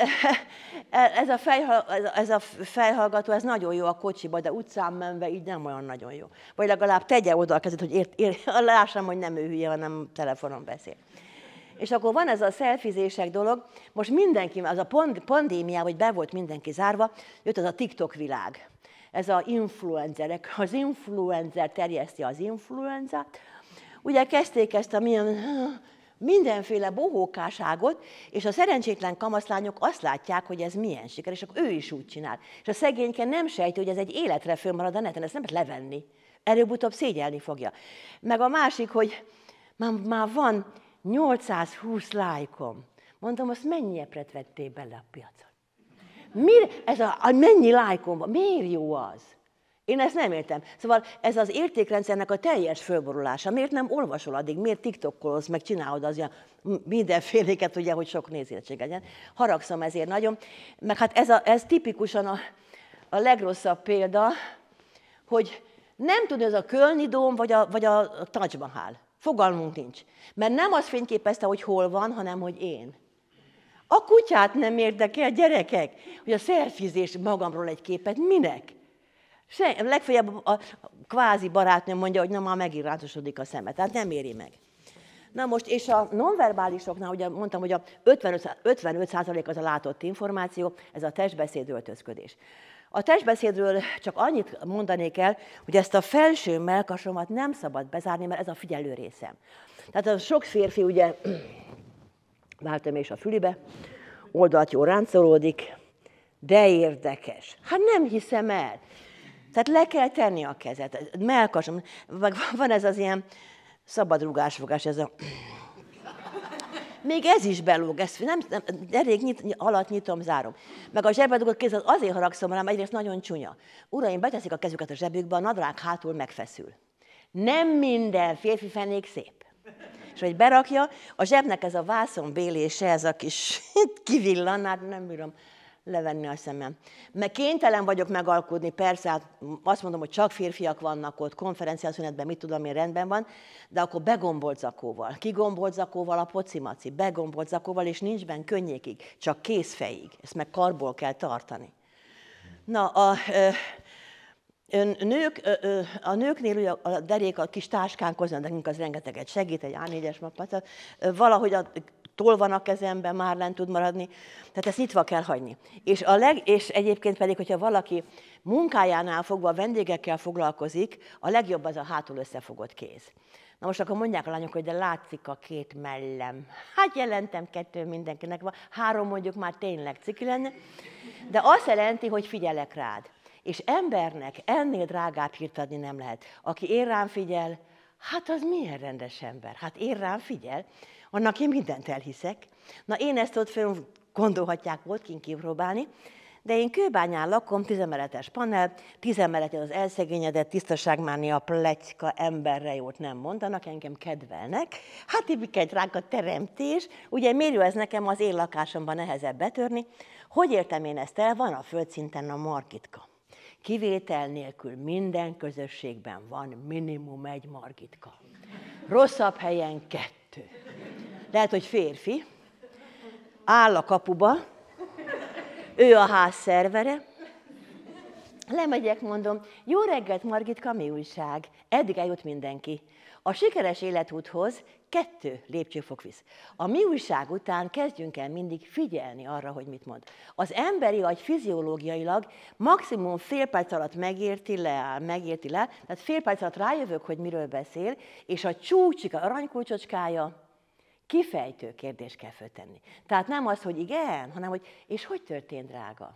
Speaker 2: ez a, ez a fejhallgató, ez nagyon jó a kocsiba, de utcán menve így nem olyan nagyon jó. Vagy legalább tegye oda a kezét, hogy ért, ért, lássam, hogy nem ő hülye, hanem telefonon beszél. És akkor van ez a szelfizések dolog, most mindenki, az a pandémia, hogy be volt mindenki zárva, jött az a TikTok világ. ez az influencerek, az influencer terjeszti az influenzát. Ugye kezdték ezt a milyen, mindenféle bohókáságot, és a szerencsétlen kamaszlányok azt látják, hogy ez milyen siker, és akkor ő is úgy csinál. És a szegényke nem sejti, hogy ez egy életre fönnmarad a neten, ezt nem lehet levenni. Előbb-utóbb szégyelni fogja. Meg a másik, hogy már, már van nyolcszázhúsz lájkom. Mondom, azt mennyi epret vettél bele a piacon? Mire, ez a, a mennyi lájkom van? Miért jó az? Én ezt nem értem. Szóval ez az értékrendszernek a teljes fölborulása. Miért nem olvasol addig? Miért tiktokkolsz, meg csinálod az ilyen mindenféléket, ugye, hogy sok nézettség legyen? Haragszom ezért nagyon. Meg hát ez, a, ez tipikusan a, a legrosszabb példa, hogy nem tud ez a Kölni Dóm, vagy a, vagy a Taj Mahal. Fogalmunk nincs. Mert nem azt fényképezte, hogy hol van, hanem hogy én. A kutyát nem érdekel, gyerekek, hogy a szelfizés magamról egy képet, minek? Se, legfeljebb a kvázi barátnőm mondja, hogy na már megirántosodik a szeme, tehát nem éri meg. Na most, és a nonverbálisoknál, ugye mondtam, hogy a ötvenöt százalék az a látott információ, ez a testbeszéd öltözködés. A testbeszédről csak annyit mondanék el, hogy ezt a felső mellkasomat nem szabad bezárni, mert ez a figyelő részem. Tehát a sok férfi ugye váltam és a fülibe, oldalt jól ráncolódik, de érdekes. Hát nem hiszem el. Tehát le kell tenni a kezet, mellkasom, van ez az ilyen szabadrugásfogás, ez a... Még ez is belóg, ez nem, nem, elég nyit, alatt nyitom, zárom. Meg a zsebbe dugott kéz, azért haragszom rám, egyrészt nagyon csúnya. Uraim, beteszik a kezüket a zsebükbe, a nadrág hátul megfeszül. Nem minden férfi fenék szép. És hogy berakja, a zsebnek ez a vászonbélése, ez a kis kivillan, hát nem bírom levenni a szemem. Mert kénytelen vagyok megalkudni, persze, hát azt mondom, hogy csak férfiak vannak ott, konferenciaszünetben, mit tudom én, rendben van, de akkor begombolt zakóval. Kigombolt zakóval a pocimaci, begombolt zakóval, és nincs benne könnyékig, csak kézfejig. Ezt meg karból kell tartani. Na, a... Ö, Nők, a nőknél ugye a derék a kis táskánkhoz, nekünk az rengeteget segít, egy á négyes mappát, valahogy a toll van a kezemben, már lent tud maradni, tehát ezt nyitva kell hagyni. És, a leg, és egyébként pedig, hogyha valaki munkájánál fogva a vendégekkel foglalkozik, a legjobb az a hátul összefogott kéz. Na most akkor mondják a lányok, hogy de látszik a két mellem. Hát jelentem, kettő mindenkinek van, három mondjuk már tényleg ciki lenne, de azt jelenti, hogy figyelek rád. És embernek ennél drágább hírt adni nem lehet. Aki én rám figyel, hát az milyen rendes ember. Hát én rám figyel, annak én mindent elhiszek. Na én ezt ott fönn gondolhatják, volt kint kipróbálni, de én Kőbányán lakom, tízemeletes panel, tízemeleti az elszegényedett, tisztaságmánia, pletyka, emberre jót nem mondanak, engem kedvelnek. Hát tipik egy ránk teremtés, ugye mérő ez nekem az én lakásomban nehezebb betörni. Hogy értem én ezt el? Van a földszinten a margitka. Kivétel nélkül minden közösségben van minimum egy margitka. Rosszabb helyen kettő. Lehet, hogy férfi, áll a kapuba, ő a ház szervere, lemegyek, mondom, jó reggelt, Margitka, mi újság? Eddig eljut mindenki. A sikeres életúthoz kettő lépcsőfok visz. A mi újság után kezdjünk el mindig figyelni arra, hogy mit mond. Az emberi agy fiziológiailag maximum fél perc alatt megérti le, megérti le, tehát fél perc alatt rájövök, hogy miről beszél, és a csúcsika, aranykulcsocskája kifejtő kérdést kell föltenni. Tehát nem az, hogy igen, hanem hogy és hogy történt, drága?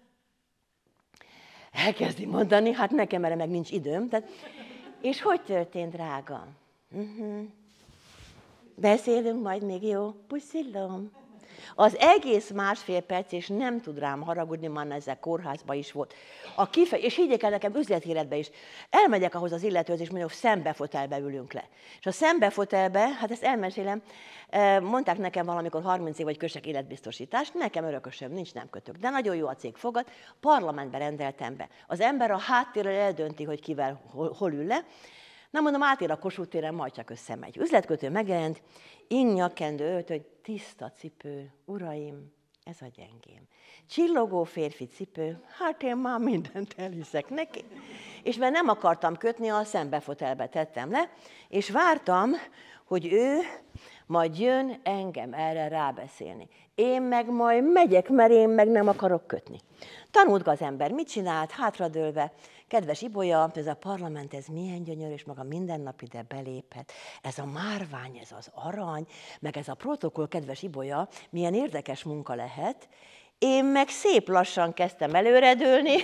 Speaker 2: Elkezdi mondani, hát nekem erre meg nincs időm. Tehát, és hogy történt, drága? Uh-huh. Beszélünk majd még, jó? Puszillom. Az egész másfél perc, és nem tud rám haragudni, már ezzel kórházban is volt. A kife- és higgyék el nekem, üzletéletben is. Elmegyek ahhoz az illetőhöz, és mondjuk szembefotelbe ülünk le. És a szembefotelbe, hát ezt elmesélem, mondták nekem valamikor harminc év vagy kösek életbiztosítást, nekem örökösöm, nincs, nem kötök. De nagyon jó a cég fogad, parlamentbe rendeltem be. Az ember a háttérről eldönti, hogy kivel hol, hol ül le. Na mondom, átér a Kossuth téren, majd csak összemegy. Üzletkötő megjelent, ing, nyakkendő, öltöny, tiszta cipő, uraim, ez a gyengém. Csillogó férfi cipő, hát én már mindent elhiszek neki. és mert nem akartam kötni, a szembefotelbe tettem le, és vártam, hogy ő majd jön engem erre rábeszélni. Én meg majd megyek, mert én meg nem akarok kötni. Tanult az ember, mit csinált, hátradőlve. Kedves Ibolya, ez a parlament, ez milyen gyönyörű, és maga minden nap ide beléphet. Ez a márvány, ez az arany, meg ez a protokoll, kedves Ibolya, milyen érdekes munka lehet. Én meg szép lassan kezdtem előredőlni,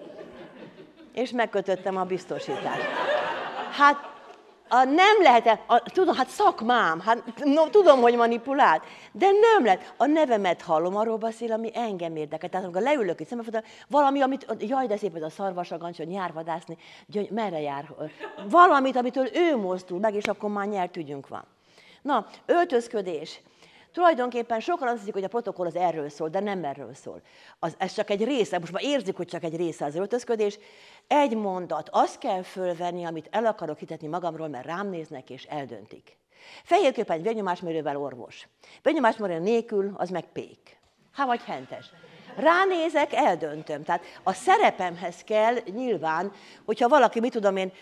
Speaker 2: és megkötöttem a biztosítást. Hát, a nem lehet, a, tudom, hát szakmám, hát, no, tudom, hogy manipulált, de nem lehet. A nevemet hallom, arról beszél, ami engem érdekel. Tehát amikor leülök itt szembefotel, valami, amit, jaj, de szép ez a szarvasagancs, hogy nyár vadászni, gyöny, merre jár? Valamit, amitől ő mozdul meg, és akkor már nyert ügyünk van. Na, öltözködés. Tulajdonképpen sokan azt hiszik, hogy a protokoll az erről szól, de nem erről szól. Az, ez csak egy része, most már érzik, hogy csak egy része az öltözködés. Egy mondat, azt kell fölvenni, amit el akarok hitetni magamról, mert rám néznek és eldöntik. Fehérképpen egy vérnyomásmérővel orvos. Vérnyomásmérő nélkül az meg pék. Há vagy hentes. Ránézek, eldöntöm. Tehát a szerepemhez kell nyilván, hogyha valaki, mit tudom én,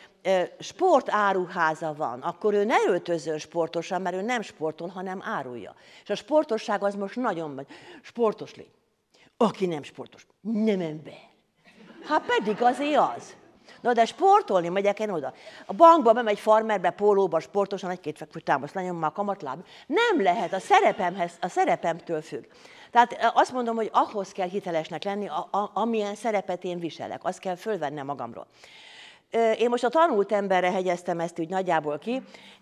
Speaker 2: sportáruháza van, akkor ő ne öltözzön sportosan, mert ő nem sportol, hanem árulja. És a sportosság az most nagyon sportos lény. Aki nem sportos, nem ember. Hát pedig azért az. Na de sportolni megyek én oda. A bankba bemegy farmerbe, pólóba, sportosan, egy-két fekvő támasz, lenyom a kamatláb. Nem lehet, a szerepemhez, a szerepemtől függ. Tehát azt mondom, hogy ahhoz kell hitelesnek lenni, a, a, amilyen szerepet én viselek. Azt kell fölvennem magamról. Én most a tanult emberre hegyeztem ezt úgy nagyjából ki,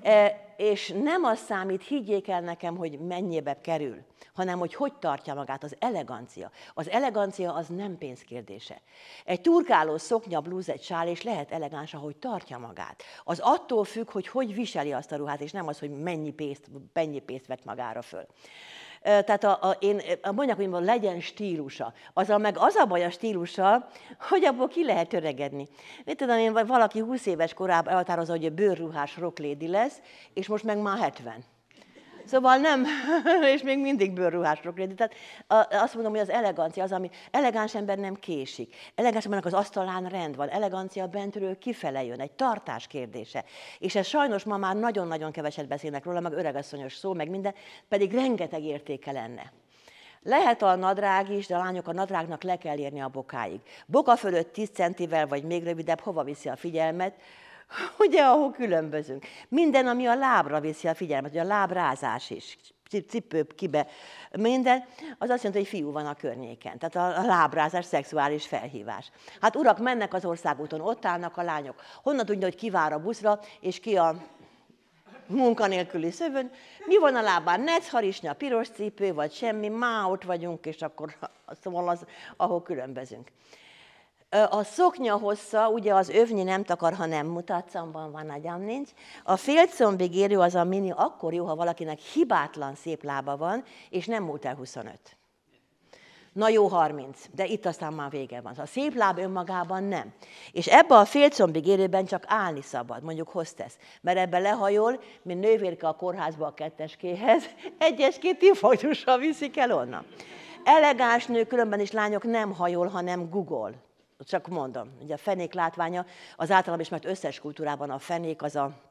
Speaker 2: és nem az számít, higgyék el nekem, hogy mennyibe kerül, hanem hogy hogy tartja magát, az elegancia. Az elegancia az nem pénzkérdése. Egy turkáló szoknya, blúz, egy sál, és lehet elegáns, ahogy tartja magát. Az attól függ, hogy hogy viseli azt a ruhát, és nem az, hogy mennyi pénzt, mennyi pénzt vett magára föl. Tehát a, a, én mondják, hogy legyen stílusa. Azzal meg az a baj a stílussal, hogy abból ki lehet öregedni. Mit tudom én, valaki húsz éves korában elhatározza, hogy bőrruhás rocklédi lesz, és most meg már hetven. Szóval nem, és még mindig bőrruhás rocklédi. Tehát azt mondom, hogy az elegancia az, ami elegáns ember nem késik. Elegáns embernek az asztalán rend van. Elegancia bentről kifele jön, egy tartás kérdése. És ez sajnos ma már nagyon-nagyon keveset beszélnek róla, meg öregasszonyos szó, meg minden, pedig rengeteg értéke lenne. Lehet a nadrág is, de a lányok a nadrágnak le kell érni a bokáig. Boka fölött tíz centivel, vagy még rövidebb, hova viszi a figyelmet? Ugye, ahol különbözünk. Minden, ami a lábra viszi a figyelmet, ugye a lábrázás is, cipő, kibe, minden, az azt jelenti, hogy fiú van a környéken. Tehát a lábrázás, szexuális felhívás. Hát urak, mennek az országúton, ott állnak a lányok. Honnan tudja, hogy ki vár a buszra, és ki a munkanélküli szövön. Mi van a lábán? Necharisnya, piros cipő, vagy semmi, má ott vagyunk, és akkor szóval az, ahol különbözünk. A szoknya hossza, ugye az övnyi nem takar, ha nem mutat, comban van, agyam nincs. A félcombig érő az a mini, akkor jó, ha valakinek hibátlan szép lába van, és nem múlt el huszonöt. Na jó, harminc, de itt aztán már vége van. A szép láb önmagában nem. És ebbe a félcombig érőben csak állni szabad, mondjuk hostess, mert ebbe lehajol, mint nővérke a kórházba a ketteskéhez, egyes-két infarktussal viszik el onnan. Elegáns nő, különben is lányok nem hajol, hanem Google. Csak mondom, ugye a fenék látványa, az általam ismert összes kultúrában a fenék az a,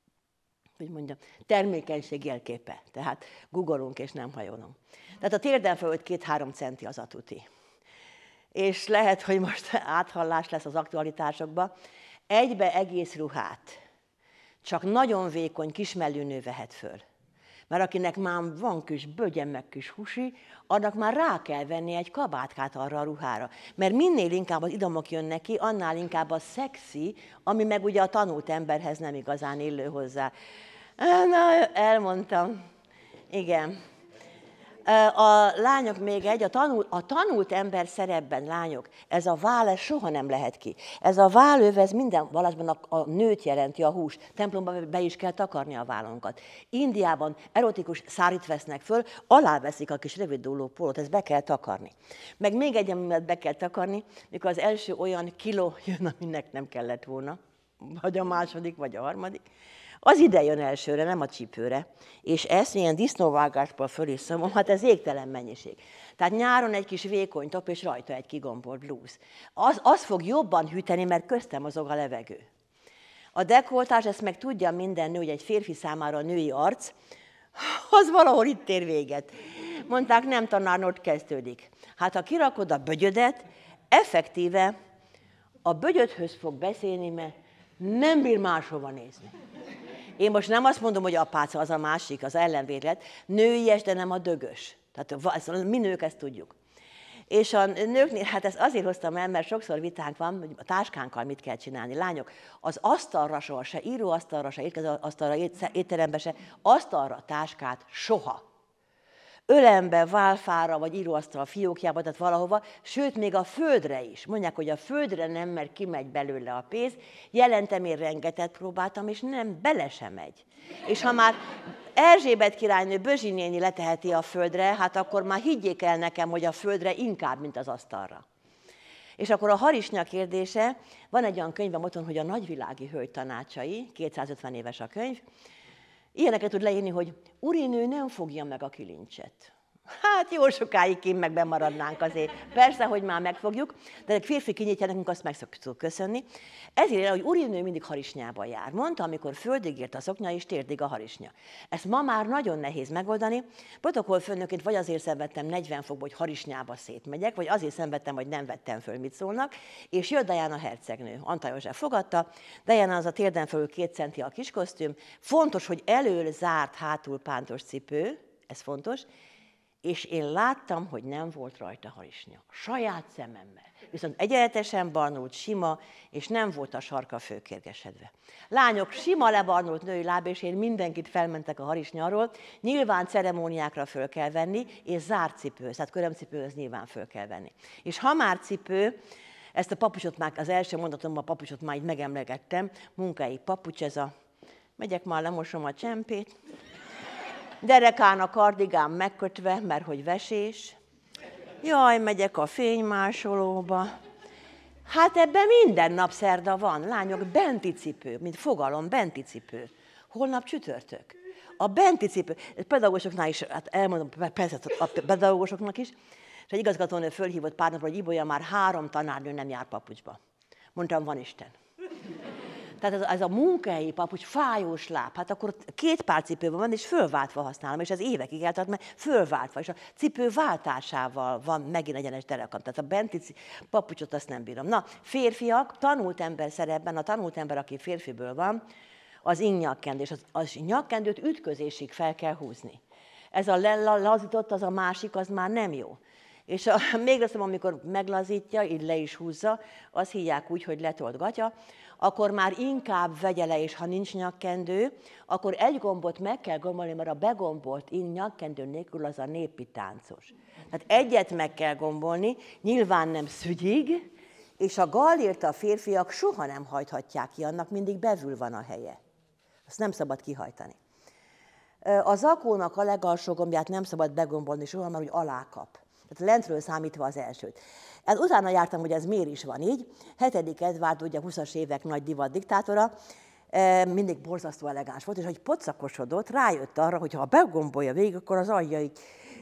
Speaker 2: hogy mondjam, termékenység jelképe. Tehát googolunk és nem hajolunk. Tehát a térden fölött két-három centi az a tuti. És lehet, hogy most áthallás lesz az aktualitásokba. Egybe egész ruhát csak nagyon vékony, kismellű nő vehet föl. Mert akinek már van kis bögye, meg kis husi, annak már rá kell venni egy kabátkát arra a ruhára. Mert minél inkább az idomok jön neki, annál inkább a szexi, ami meg ugye a tanult emberhez nem igazán illő hozzá. Na, elmondtam. Igen. A lányok még egy, a tanult, a tanult ember szerepben, lányok, ez a váll, ez soha nem lehet ki. Ez a vállöv, ez minden vallásban a, a nőt jelenti, a hús. Templomban be is kell takarni a vállunkat. Indiában erotikus szárit vesznek föl, aláveszik a kis röviddúló pólót, ezt be kell takarni. Meg még egy, amivel be kell takarni, mikor az első olyan kiló jön, aminek nem kellett volna. vagy a második, vagy a harmadik, az ide jön elsőre, nem a csípőre. És ezt ilyen disznóvágásból föl is szomom, hát ez égtelen mennyiség. Tehát nyáron egy kis vékony top, és rajta egy kigombolt blúz. Az, az fog jobban hűteni, mert köztem mozog a levegő. A dekoltás, ezt meg tudja minden nő, hogy egy férfi számára a női arc, az valahol itt ér véget. Mondták, nem tanár, ott kezdődik. Hát ha kirakod a bögyödet, effektíve a bögyödhöz fog beszélni, mert nem bír máshova nézni. Én most nem azt mondom, hogy apáca, az a másik, az ellenvétlet, nőies, de nem a dögös. Tehát mi nők ezt tudjuk. És a nőknél, hát ezt azért hoztam el, mert sokszor vitánk van, hogy a táskánkkal mit kell csinálni. Lányok, az asztalra soha, se íróasztalra, se étkezőasztalra, étterembe se, asztalra táskát soha. Ölembe, válfára, vagy íróasztalra, fiókjába, tehát valahova, sőt, még a földre is. Mondják, hogy a földre nem, mert kimegy belőle a pénz. Jelentem, én rengetet próbáltam, és nem, bele sem megy. És ha már Erzsébet királynő Bözsi néni leteheti a földre, hát akkor már higgyék el nekem, hogy a földre inkább, mint az asztalra. És akkor a harisnya kérdése, van egy olyan könyvem otthon, hogy a nagyvilági hölgy tanácsai, kétszázötven éves a könyv, ilyeneket tud leírni, hogy urinő nem fogja meg a kilincset. Hát jó sokáig kint meg bemaradnánk azért. Persze, hogy már megfogjuk, de egy férfi kinyitja, nekünk azt meg szoktuk köszönni. Ezért, hogy urinő mindig harisnyában jár. Mondta, amikor földig ért a szoknya, és térdig a harisnya. Ezt ma már nagyon nehéz megoldani. Protokollfőnökként vagy azért szenvedtem negyven fokba, hogy harisnyába szétmegyek, vagy azért szenvedtem, hogy nem vettem föl, mit szólnak. És jött Diana hercegnő. Antal József fogadta. Diana az a térden fölül két centi a kis kosztüm. Fontos, hogy elől zárt, hátul pántos cipő. Ez fontos. És én láttam, hogy nem volt rajta harisnya. Saját szememmel. Viszont egyenletesen barnult, sima, és nem volt a sarka fölkérgesedve. Lányok, sima lebarnult női láb, és én mindenkit felmentek a harisnyáról. Nyilván ceremóniákra föl kell venni, és zárt cipő, tehát körömcipőhöz nyilván föl kell venni. És ha már cipő, ezt a papucsot már, az első mondatomban a papucsot már így megemlegettem, munkai papucs, ez a, megyek már, lemosom a csempét, derekán a kardigán megkötve, mert hogy vesés. Jaj, megyek a fénymásolóba. Hát ebben minden nap szerda van. Lányok, benti cipő, mint fogalom, benti cipő. Holnap csütörtök. A benti cipő, pedagógusoknál is, hát elmondom, persze a pedagógusoknak is, és egy igazgatónő fölhívott pár napra, hogy Ibolya, már három tanárnő nem jár papucsba. Mondtam, van Isten. Tehát ez, ez a munkahelyi papucs, fájós láb, hát akkor két pár cipőben van, és fölváltva használom, és ez évekig eltart, mert fölváltva, és a cipő váltásával van megint egyenes derekam. Tehát a benti papucsot azt nem bírom. Na, férfiak, tanult ember szerepben, a tanult ember, aki férfiből van, az ingnyakkendő, és az, az nyakkendőt ütközésig fel kell húzni. Ez a lelazított, az a másik, az már nem jó. És a, még azt mondom, amikor meglazítja, így le is húzza, azt hívják úgy, hogy letolt gatya, akkor már inkább vegye le, és ha nincs nyakkendő, akkor egy gombot meg kell gombolni, mert a begombolt nyakkendő nélkül az a népi táncos. Tehát egyet meg kell gombolni, nyilván nem szügyig, és a gallért a férfiak soha nem hajthatják ki, annak mindig bevül van a helye. Azt nem szabad kihajtani. A zakónak a legalsó gombját nem szabad begombolni soha, mert úgy alá kap. Tehát lentről számítva az elsőt. Hát utána jártam, hogy ez miért is van így. Hetedik Edvárd, ugye a huszas évek nagy divat diktátora, mindig borzasztó elegáns volt, és hogy pocakosodott, rájött arra, hogy ha begombolja végig, akkor az alja így...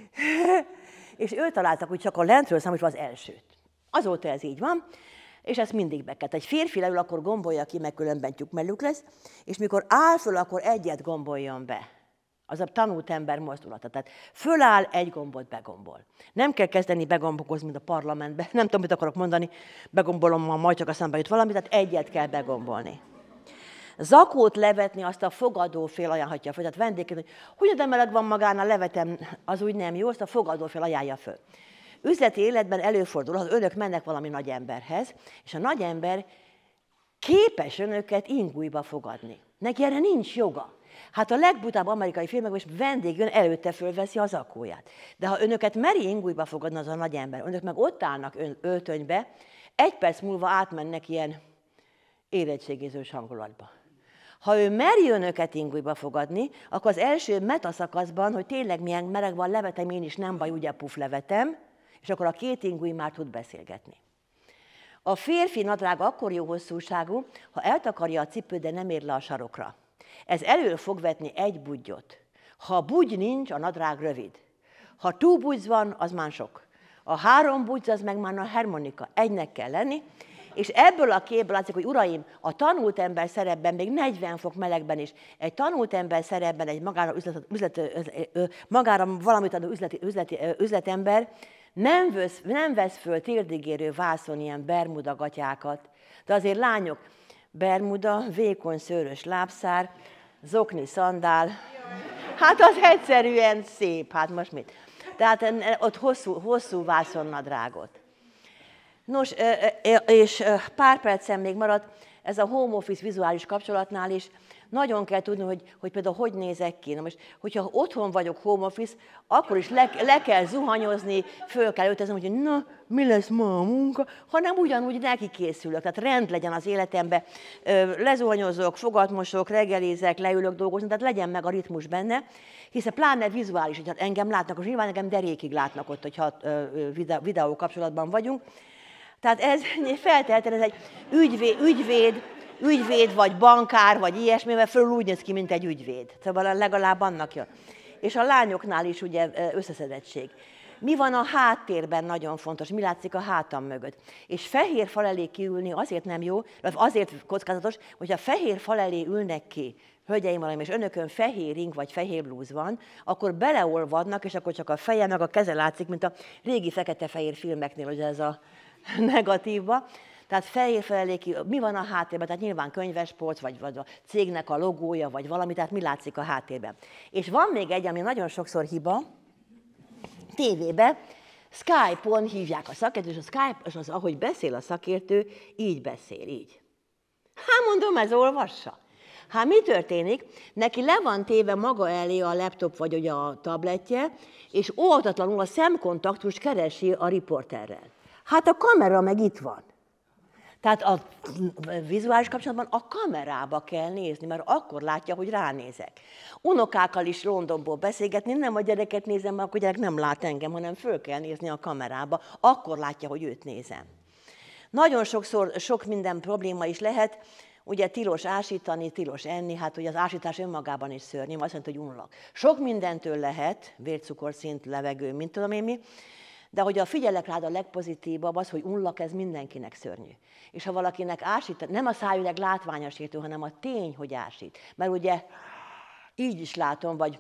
Speaker 2: és ő találtak, hogy csak a lentről számítva az elsőt. Azóta ez így van, és ezt mindig be kell. Egy férfi leül, akkor gombolja ki, meg különben tyúkmellük lesz, és mikor áll föl, akkor egyet gomboljon be. Az a tanult ember mozdulata. Tehát föláll, egy gombot begombol. Nem kell kezdeni begombokozni, mint a parlamentben. Nem tudom, mit akarok mondani, begombolom, ma majd csak eszembe jut valami, tehát egyet kell begombolni. Zakót levetni, azt a fogadófél ajánlhatja föl. Tehát vendégként, hogy hogy de meleg van magánál, levetem, az úgy nem jó, azt a fogadófél ajánlja föl. Üzleti életben előfordul, az önök mennek valami nagy emberhez, és a nagy ember képes önöket ingújba fogadni. Neki erre nincs joga. Hát a legbutább amerikai filmekben is vendég jön, előtte fölveszi az zakóját. De ha önöket meri ingújba fogadni az a nagy ember, önök meg ott állnak ön, öltönybe, egy perc múlva átmennek ilyen érettségizős hangulatba. Ha ő meri önöket ingújba fogadni, akkor az első metaszakaszban, hogy tényleg milyen meleg van, levetem én is, nem baj, ugye puf levetem, és akkor a két ingúj már tud beszélgetni. A férfi nadrág akkor jó hosszúságú, ha eltakarja a cipőt, de nem ér le a sarokra. Ez elől fog vetni egy budgyot. Ha bugy nincs, a nadrág rövid. Ha túl bugy van, az már sok. A három bugy, az meg már a harmonika. Egynek kell lenni. És ebből a képből látszik, hogy uraim, a tanult ember szerepben, még negyven fok melegben is, egy tanult ember szerepben, egy magára, üzlet, üzlet, magára valamit adó üzleti, üzleti, üzletember nem vesz, nem vesz föl térdigérő vászon ilyen bermuda gatyákat. De azért lányok, bermuda, vékony szőrös lábszár, zokni szandál, hát az egyszerűen szép, hát most mit? Tehát ott hosszú, hosszú vászonnadrágot. Nos, és pár percen még maradt, ez a home office vizuális kapcsolatnál is nagyon kell tudni, hogy, hogy például hogy nézek ki. Na most, hogyha otthon vagyok home office, akkor is le, le kell zuhanyozni, föl kell öltöznem, hogy na, mi lesz ma a munka, hanem ugyanúgy neki készülök. Tehát rend legyen az életemben, lezuhanyozok, fogatmosok, reggelizek, leülök dolgozni, tehát legyen meg a ritmus benne, hiszen pláne vizuális, hogyha engem látnak, akkor nyilván engem derékig látnak ott, hogyha videó kapcsolatban vagyunk. Tehát ez feltétlenül ez egy ügyvéd, ügyvéd, ügyvéd, vagy bankár, vagy ilyesmi, mert föl úgy néz ki, mint egy ügyvéd. Szóval legalább annak jön. És a lányoknál is ugye összeszedettség. Mi van a háttérben nagyon fontos, mi látszik a hátam mögött. És fehér fal elé kiülni azért nem jó, vagy azért kockázatos, hogyha fehér fal elé ülnek ki, hölgyeim valamim, és önökön fehér ing vagy fehér blúz van, akkor beleolvadnak, és akkor csak a feje meg a keze látszik, mint a régi fekete-fehér filmeknél, ugye ez a negatívba. Tehát fehér felé ki, mi van a háttérben, tehát nyilván könyvespolc, vagy, vagy a cégnek a logója, vagy valami, tehát mi látszik a háttérben. És van még egy, ami nagyon sokszor hiba, tévében, Skype-on hívják a szakértőt, és a Skype, és az, ahogy beszél a szakértő, így beszél, így. Hát mondom, ez olvassa. Hát mi történik? Neki le van téve maga elé a laptop vagy ugye a tabletje, és óvatatlanul a szemkontaktust keresi a riporterrel. Hát a kamera meg itt van. Tehát a vizuális kapcsolatban a kamerába kell nézni, mert akkor látja, hogy ránézek. Unokákkal is Londonból beszélgetni, nem a gyereket nézem, mert akkor a gyerek nem lát engem, hanem föl kell nézni a kamerába, akkor látja, hogy őt nézem. Nagyon sokszor sok minden probléma is lehet, ugye tilos ásítani, tilos enni, hát ugye az ásítás önmagában is szörnyű, azt mondta, hogy unlak. Sok mindentől lehet, vércukorszint, levegő, mint tudom én mi, de hogy a figyelek rád a legpozitívabb az, hogy unlak, ez mindenkinek szörnyű. És ha valakinek ásít, nem a szájüleg látványosító, hanem a tény, hogy ásít. Mert ugye így is látom, vagy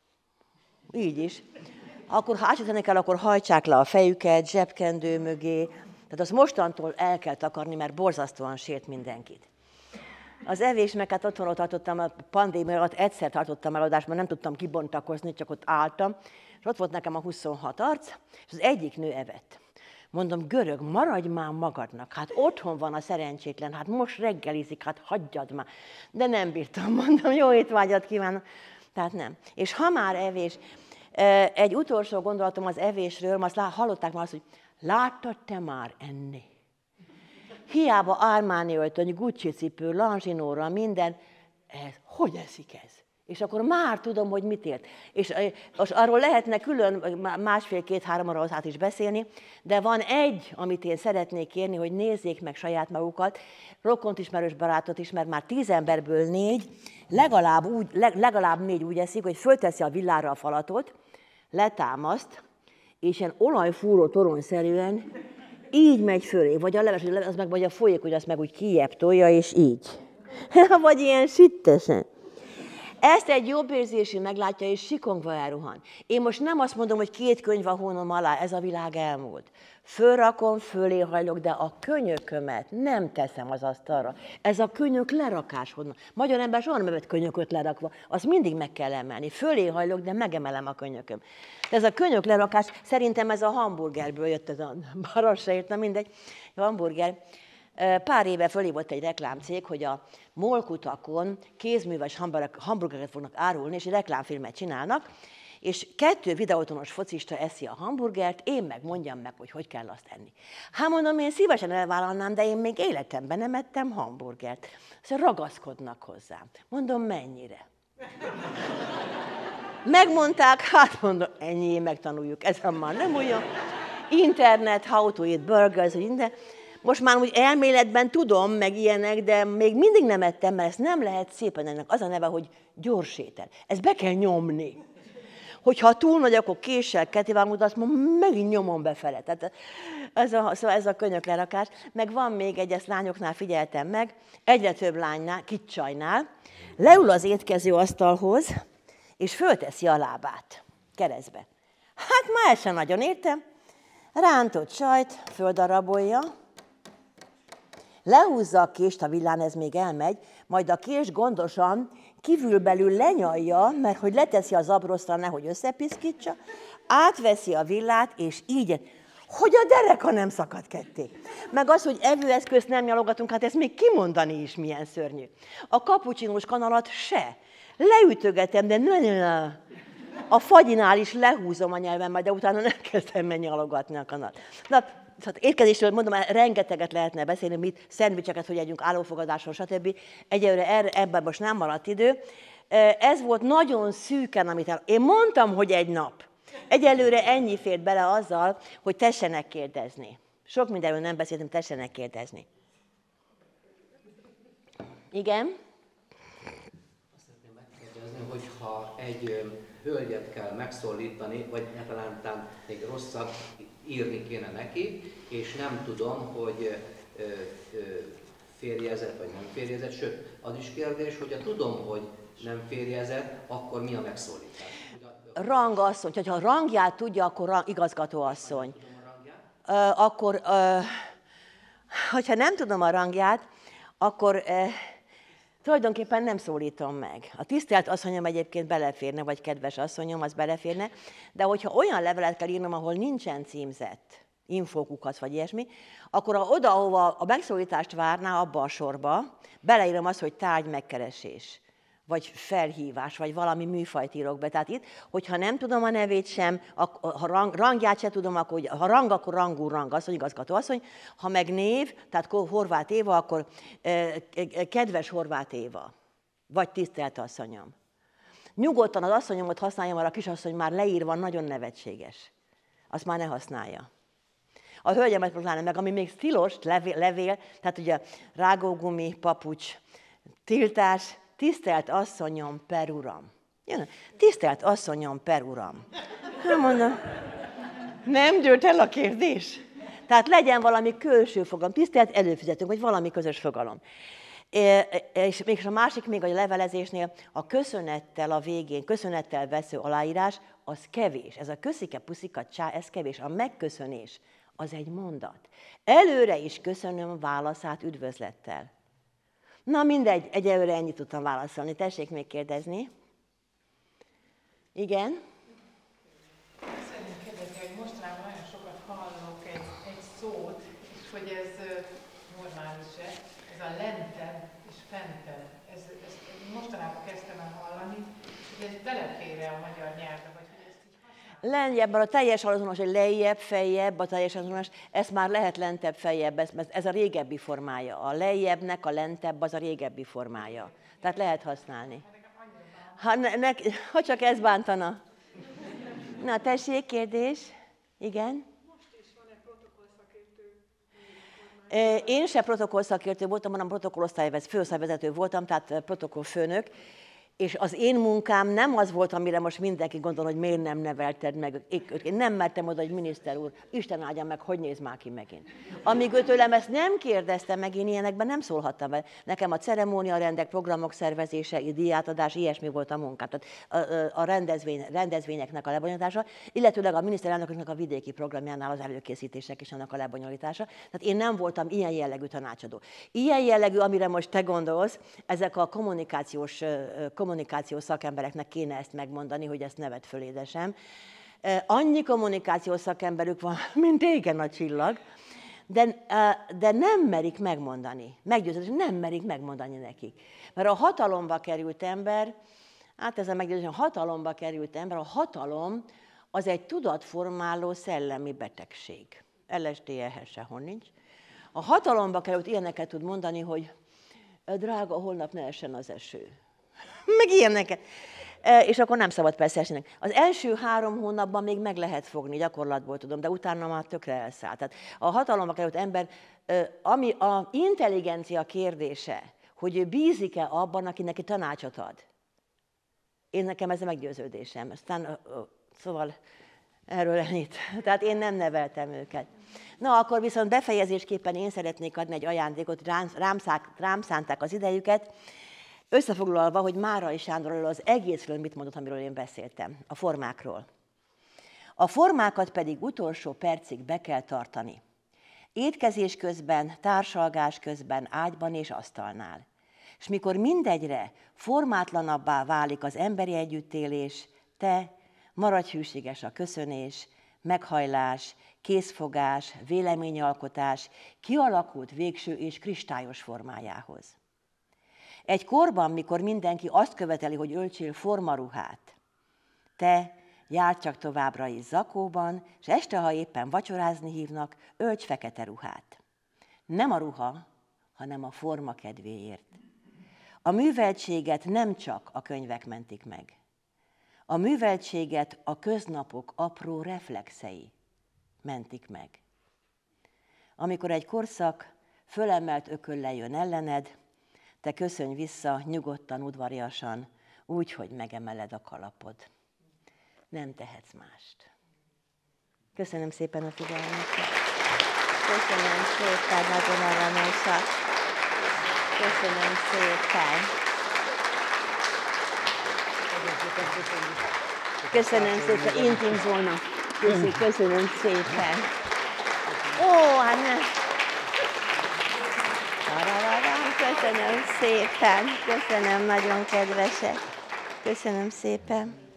Speaker 2: így is. Akkor ha ásítani kell, akkor hajtsák le a fejüket, zsebkendő mögé. Tehát azt mostantól el kell takarni, mert borzasztóan sért mindenkit. Az evés, meg hát otthon tartottam, a pandémia alatt egyszer tartottam eladást, mert nem tudtam kibontakozni, csak ott álltam. És ott volt nekem a huszonhat arc, és az egyik nő evett. Mondom, görög, maradj már magadnak, hát otthon van a szerencsétlen, hát most reggelizik, hát hagyjad már. De nem bírtam, mondom, jó étvágyat kívánok. Tehát nem. És ha már evés, egy utolsó gondolatom az evésről, azt hallották már azt, hogy láttad te már enni? Hiába Armani öltöny, Gucci cipő, Langinóra, minden, ez, hogy eszik ez? És akkor már tudom, hogy mit ért. És, és arról lehetne külön másfél-két-három óra át is beszélni, de van egy, amit én szeretnék kérni, hogy nézzék meg saját magukat, rokont ismerős barátot is, mert már tíz emberből négy, legalább, úgy, legalább négy úgy eszik, hogy fölteszi a villára a falatot, letámaszt, és ilyen olajfúró toronyszerűen így megy fölé, vagy a leves, az meg vagy a folyék, hogy azt meg úgy kijebb tolja, és így. Vagy ilyen süttesen. Ezt egy jobb érzésű meglátja, és sikongva elruhan. Én most nem azt mondom, hogy két könyv a hónom alá, ez a világ elmúlt. Fölrakom, fölé hajlok, de a könyökömet nem teszem az asztalra. Ez a könyök lerakás honnan. Magyar ember soha nem evett könyököt lerakva, azt mindig meg kell emelni. Fölé hajlok, de megemelem a könyököm. De ez a könyök lerakás, szerintem ez a hamburgerből jött, ez a barassa értem, mindegy, a hamburger. Pár éve fölhívott egy reklámcég, hogy a molkutakon kézműves hamburgereket fognak árulni, és egy reklámfilmet csinálnak, és kettő videótonos focista eszi a hamburgert, én meg mondjam meg, hogy hogy kell azt enni. Hát mondom, én szívesen elvállalnám, de én még életemben nem ettem hamburgert. Szóval ragaszkodnak hozzám. Mondom, mennyire? Megmondták, hát mondom, ennyi, megtanuljuk, ez már nem olyan. Internet, how to eat burgers, minden. most már úgy elméletben tudom, meg ilyenek, de még mindig nem ettem, mert ezt nem lehet szépen ennek. Az a neve, hogy gyors étel. Ezt be kell nyomni. Hogyha túl nagy, akkor késsel kettévágom, azt mondom, megint nyomom befele. Tehát ez a, szóval ez a könyöklerakás. Meg van még egy, ezt lányoknál figyeltem meg, egyre több lánynál, kicsajnál, leül az étkező asztalhoz, és fölteszi a lábát keresztbe. Hát már ezt sem nagyon értem. Rántott sajt, földarabolja, lehúzza a kést, a villán ez még elmegy, majd a kést gondosan kívülbelül lenyalja, mert hogy leteszi az abrosztra, nehogy összepiszkítsa, átveszi a villát, és így, hogy a dereka nem szakad ketté. Meg az, hogy evőeszközt nem nyalogatunk, hát ezt még kimondani is milyen szörnyű. A kapucsinós kanalat se. Leütögetem, de ne, a fagyinál is lehúzom a nyelvemmel, de utána nem kezdem meg nyalogatni a kanalat. Na, szóval étkezésről mondom, rengeteget lehetne beszélni, mit, szendvicseket, hogy együnk állófogadáson, stb. Egyelőre erre, ebben most nem maradt idő. Ez volt nagyon szűken, amit el... Én mondtam, hogy egy nap. Egyelőre ennyi fért bele azzal, hogy tessenek kérdezni. Sok mindenről nem beszéltem, tessenek kérdezni. Igen?
Speaker 3: Azt szeretném megkérdezni, hogyha egy hölgyet kell megszólítani, vagy talán még rosszabb, írni kéne neki, és nem tudom, hogy ö, ö, férjezett vagy nem férjezett, sőt, az is kérdés, hogy ha tudom, hogy nem férjezett, akkor mi a megszólítás?
Speaker 2: Rangasszony, hogyha a rangját tudja, akkor rang, igazgatóasszony.
Speaker 3: Tudom a rangját?
Speaker 2: Uh, akkor, uh, hogyha nem tudom a rangját, akkor uh, tulajdonképpen nem szólítom meg. A tisztelt asszonyom egyébként beleférne, vagy kedves asszonyom, az beleférne, de hogyha olyan levelet kell írnom, ahol nincsen címzett, infókukat vagy ilyesmi, akkor ha oda, ahova a megszólítást várná, abba a sorba, beleírom azt, hogy tárgy megkeresés, vagy felhívás, vagy valami műfajt írok be. Tehát itt, hogyha nem tudom a nevét sem, ha rang, rangját sem tudom, akkor, ha rang, akkor rangú rang, asszony, igazgató asszony, ha meg név, tehát Horváth Éva, akkor eh, kedves Horváth Éva, vagy tisztelt asszonyom. Nyugodtan az asszonyomot használjam, mert a kisasszony már leírva nagyon nevetséges. Azt már ne használja. A hölgyemet pláne meg, ami még stilos, levél, levél tehát ugye rágógumi, papucs, tiltás, tisztelt asszonyom per uram. Jön, tisztelt asszonyom per uram. Nem mondom, nem győrt el a kérdés. Tehát legyen valami külső fogalom, tisztelt előfizetünk, vagy valami közös fogalom. És még a másik még a levelezésnél a köszönettel a végén, köszönettel vesző aláírás, az kevés. Ez a köszike, puszika, csá, ez kevés. A megköszönés, az egy mondat. Előre is köszönöm válaszát üdvözlettel. Na mindegy, egyelőre ennyit tudtam válaszolni. Tessék még kérdezni. Igen?
Speaker 4: Szeretném kérdezni, hogy mostanában nagyon sokat hallok egy, egy szót, és hogy ez normális-e, ez a lentebb és fentebb. Ez, ez, mostanában kezdtem el hallani, hogy ez belefér-e a magyar nyelvbe, vagy hogy ezt így használják?
Speaker 2: Lentebb, a teljes alazonos, hogy lejjebb, feljebb, a teljes alazonos, ezt már lehet lentebb, feljebb, ez, ez a régebbi formája. A lejjebbnek a lentebb, az a régebbi formája. Tehát lehet használni. Ha, ne, ne, ha csak ez bántana. Na, tessék, kérdés. Igen?
Speaker 5: Most is van-e protokollszakértő?
Speaker 2: Én se protokollszakértő voltam, hanem protokollosztályvezető, főosztályvezető voltam, tehát protokollfőnök. És az én munkám nem az volt, amire most mindenki gondol, hogy miért nem nevelted meg. Én nem mertem oda, hogy miniszter úr, Isten áldja meg, hogy néz már ki megint. Amíg ő tőlem ezt nem kérdezte meg, én ilyenekben nem szólhattam vele. Nekem a ceremóniarendek, programok szervezése, díjátadás, ilyesmi volt a munkám. Tehát a, a rendezvény, rendezvényeknek a lebonyolítása, illetőleg a miniszterelnöknek a vidéki programjánál az előkészítések és annak a lebonyolítása. Tehát én nem voltam ilyen jellegű tanácsadó. Ilyen jellegű, amire most te gondolsz, ezek a kommunikációs kommunikációs szakembereknek kéne ezt megmondani, hogy ezt nevet föl, édesem. Annyi kommunikációs szakemberük van, mint égen a csillag, de, de nem merik megmondani. Meggyőződés, nem merik megmondani nekik. Mert a hatalomba került ember, hát ez a meggyőződés, a hatalomba került ember, a hatalom az egy tudatformáló szellemi betegség. el es dé ehhez sehol nincs. A hatalomba került ilyeneket tud mondani, hogy drága, holnap ne essen az eső. Meg ilyeneket. És akkor nem szabad persze esninek. Az első három hónapban még meg lehet fogni, gyakorlatból tudom, de utána már tökre elszáll. Tehát a hatalomba került ember, ami a intelligencia kérdése, hogy ő bízik-e abban, aki neki tanácsot ad. Én nekem ez a meggyőződésem. Aztán, szóval erről ennyit. Tehát én nem neveltem őket. Na, akkor viszont befejezésképpen én szeretnék adni egy ajándékot, rám, rám szánták az idejüket, összefoglalva, hogy Márai Sándorról az egészről mit mondott, amiről én beszéltem, a formákról. A formákat pedig utolsó percig be kell tartani. Étkezés közben, társalgás közben, ágyban és asztalnál. És mikor mindegyre formátlanabbá válik az emberi együttélés, te maradj hűséges a köszönés, meghajlás, kézfogás, véleményalkotás kialakult végső és kristályos formájához. Egy korban, mikor mindenki azt követeli, hogy öltsél formaruhát, te járj csak továbbra is zakóban, és este, ha éppen vacsorázni hívnak, ölts fekete ruhát. Nem a ruha, hanem a forma kedvéért. A műveltséget nem csak a könyvek mentik meg. A műveltséget a köznapok apró reflexei mentik meg. Amikor egy korszak fölemelt ököllel jön ellened, te köszönj vissza nyugodtan, udvariasan, úgy, hogy megemeled a kalapod. Nem tehetsz mást. Köszönöm szépen a figyelmet. Köszönöm szépen, nagyon aranyosak. Köszönöm szépen. Köszönöm szépen, intim zóna. Köszönöm, köszönöm szépen. Ó, hát ne. Köszönöm szépen, köszönöm, nagyon kedvesek. Köszönöm szépen.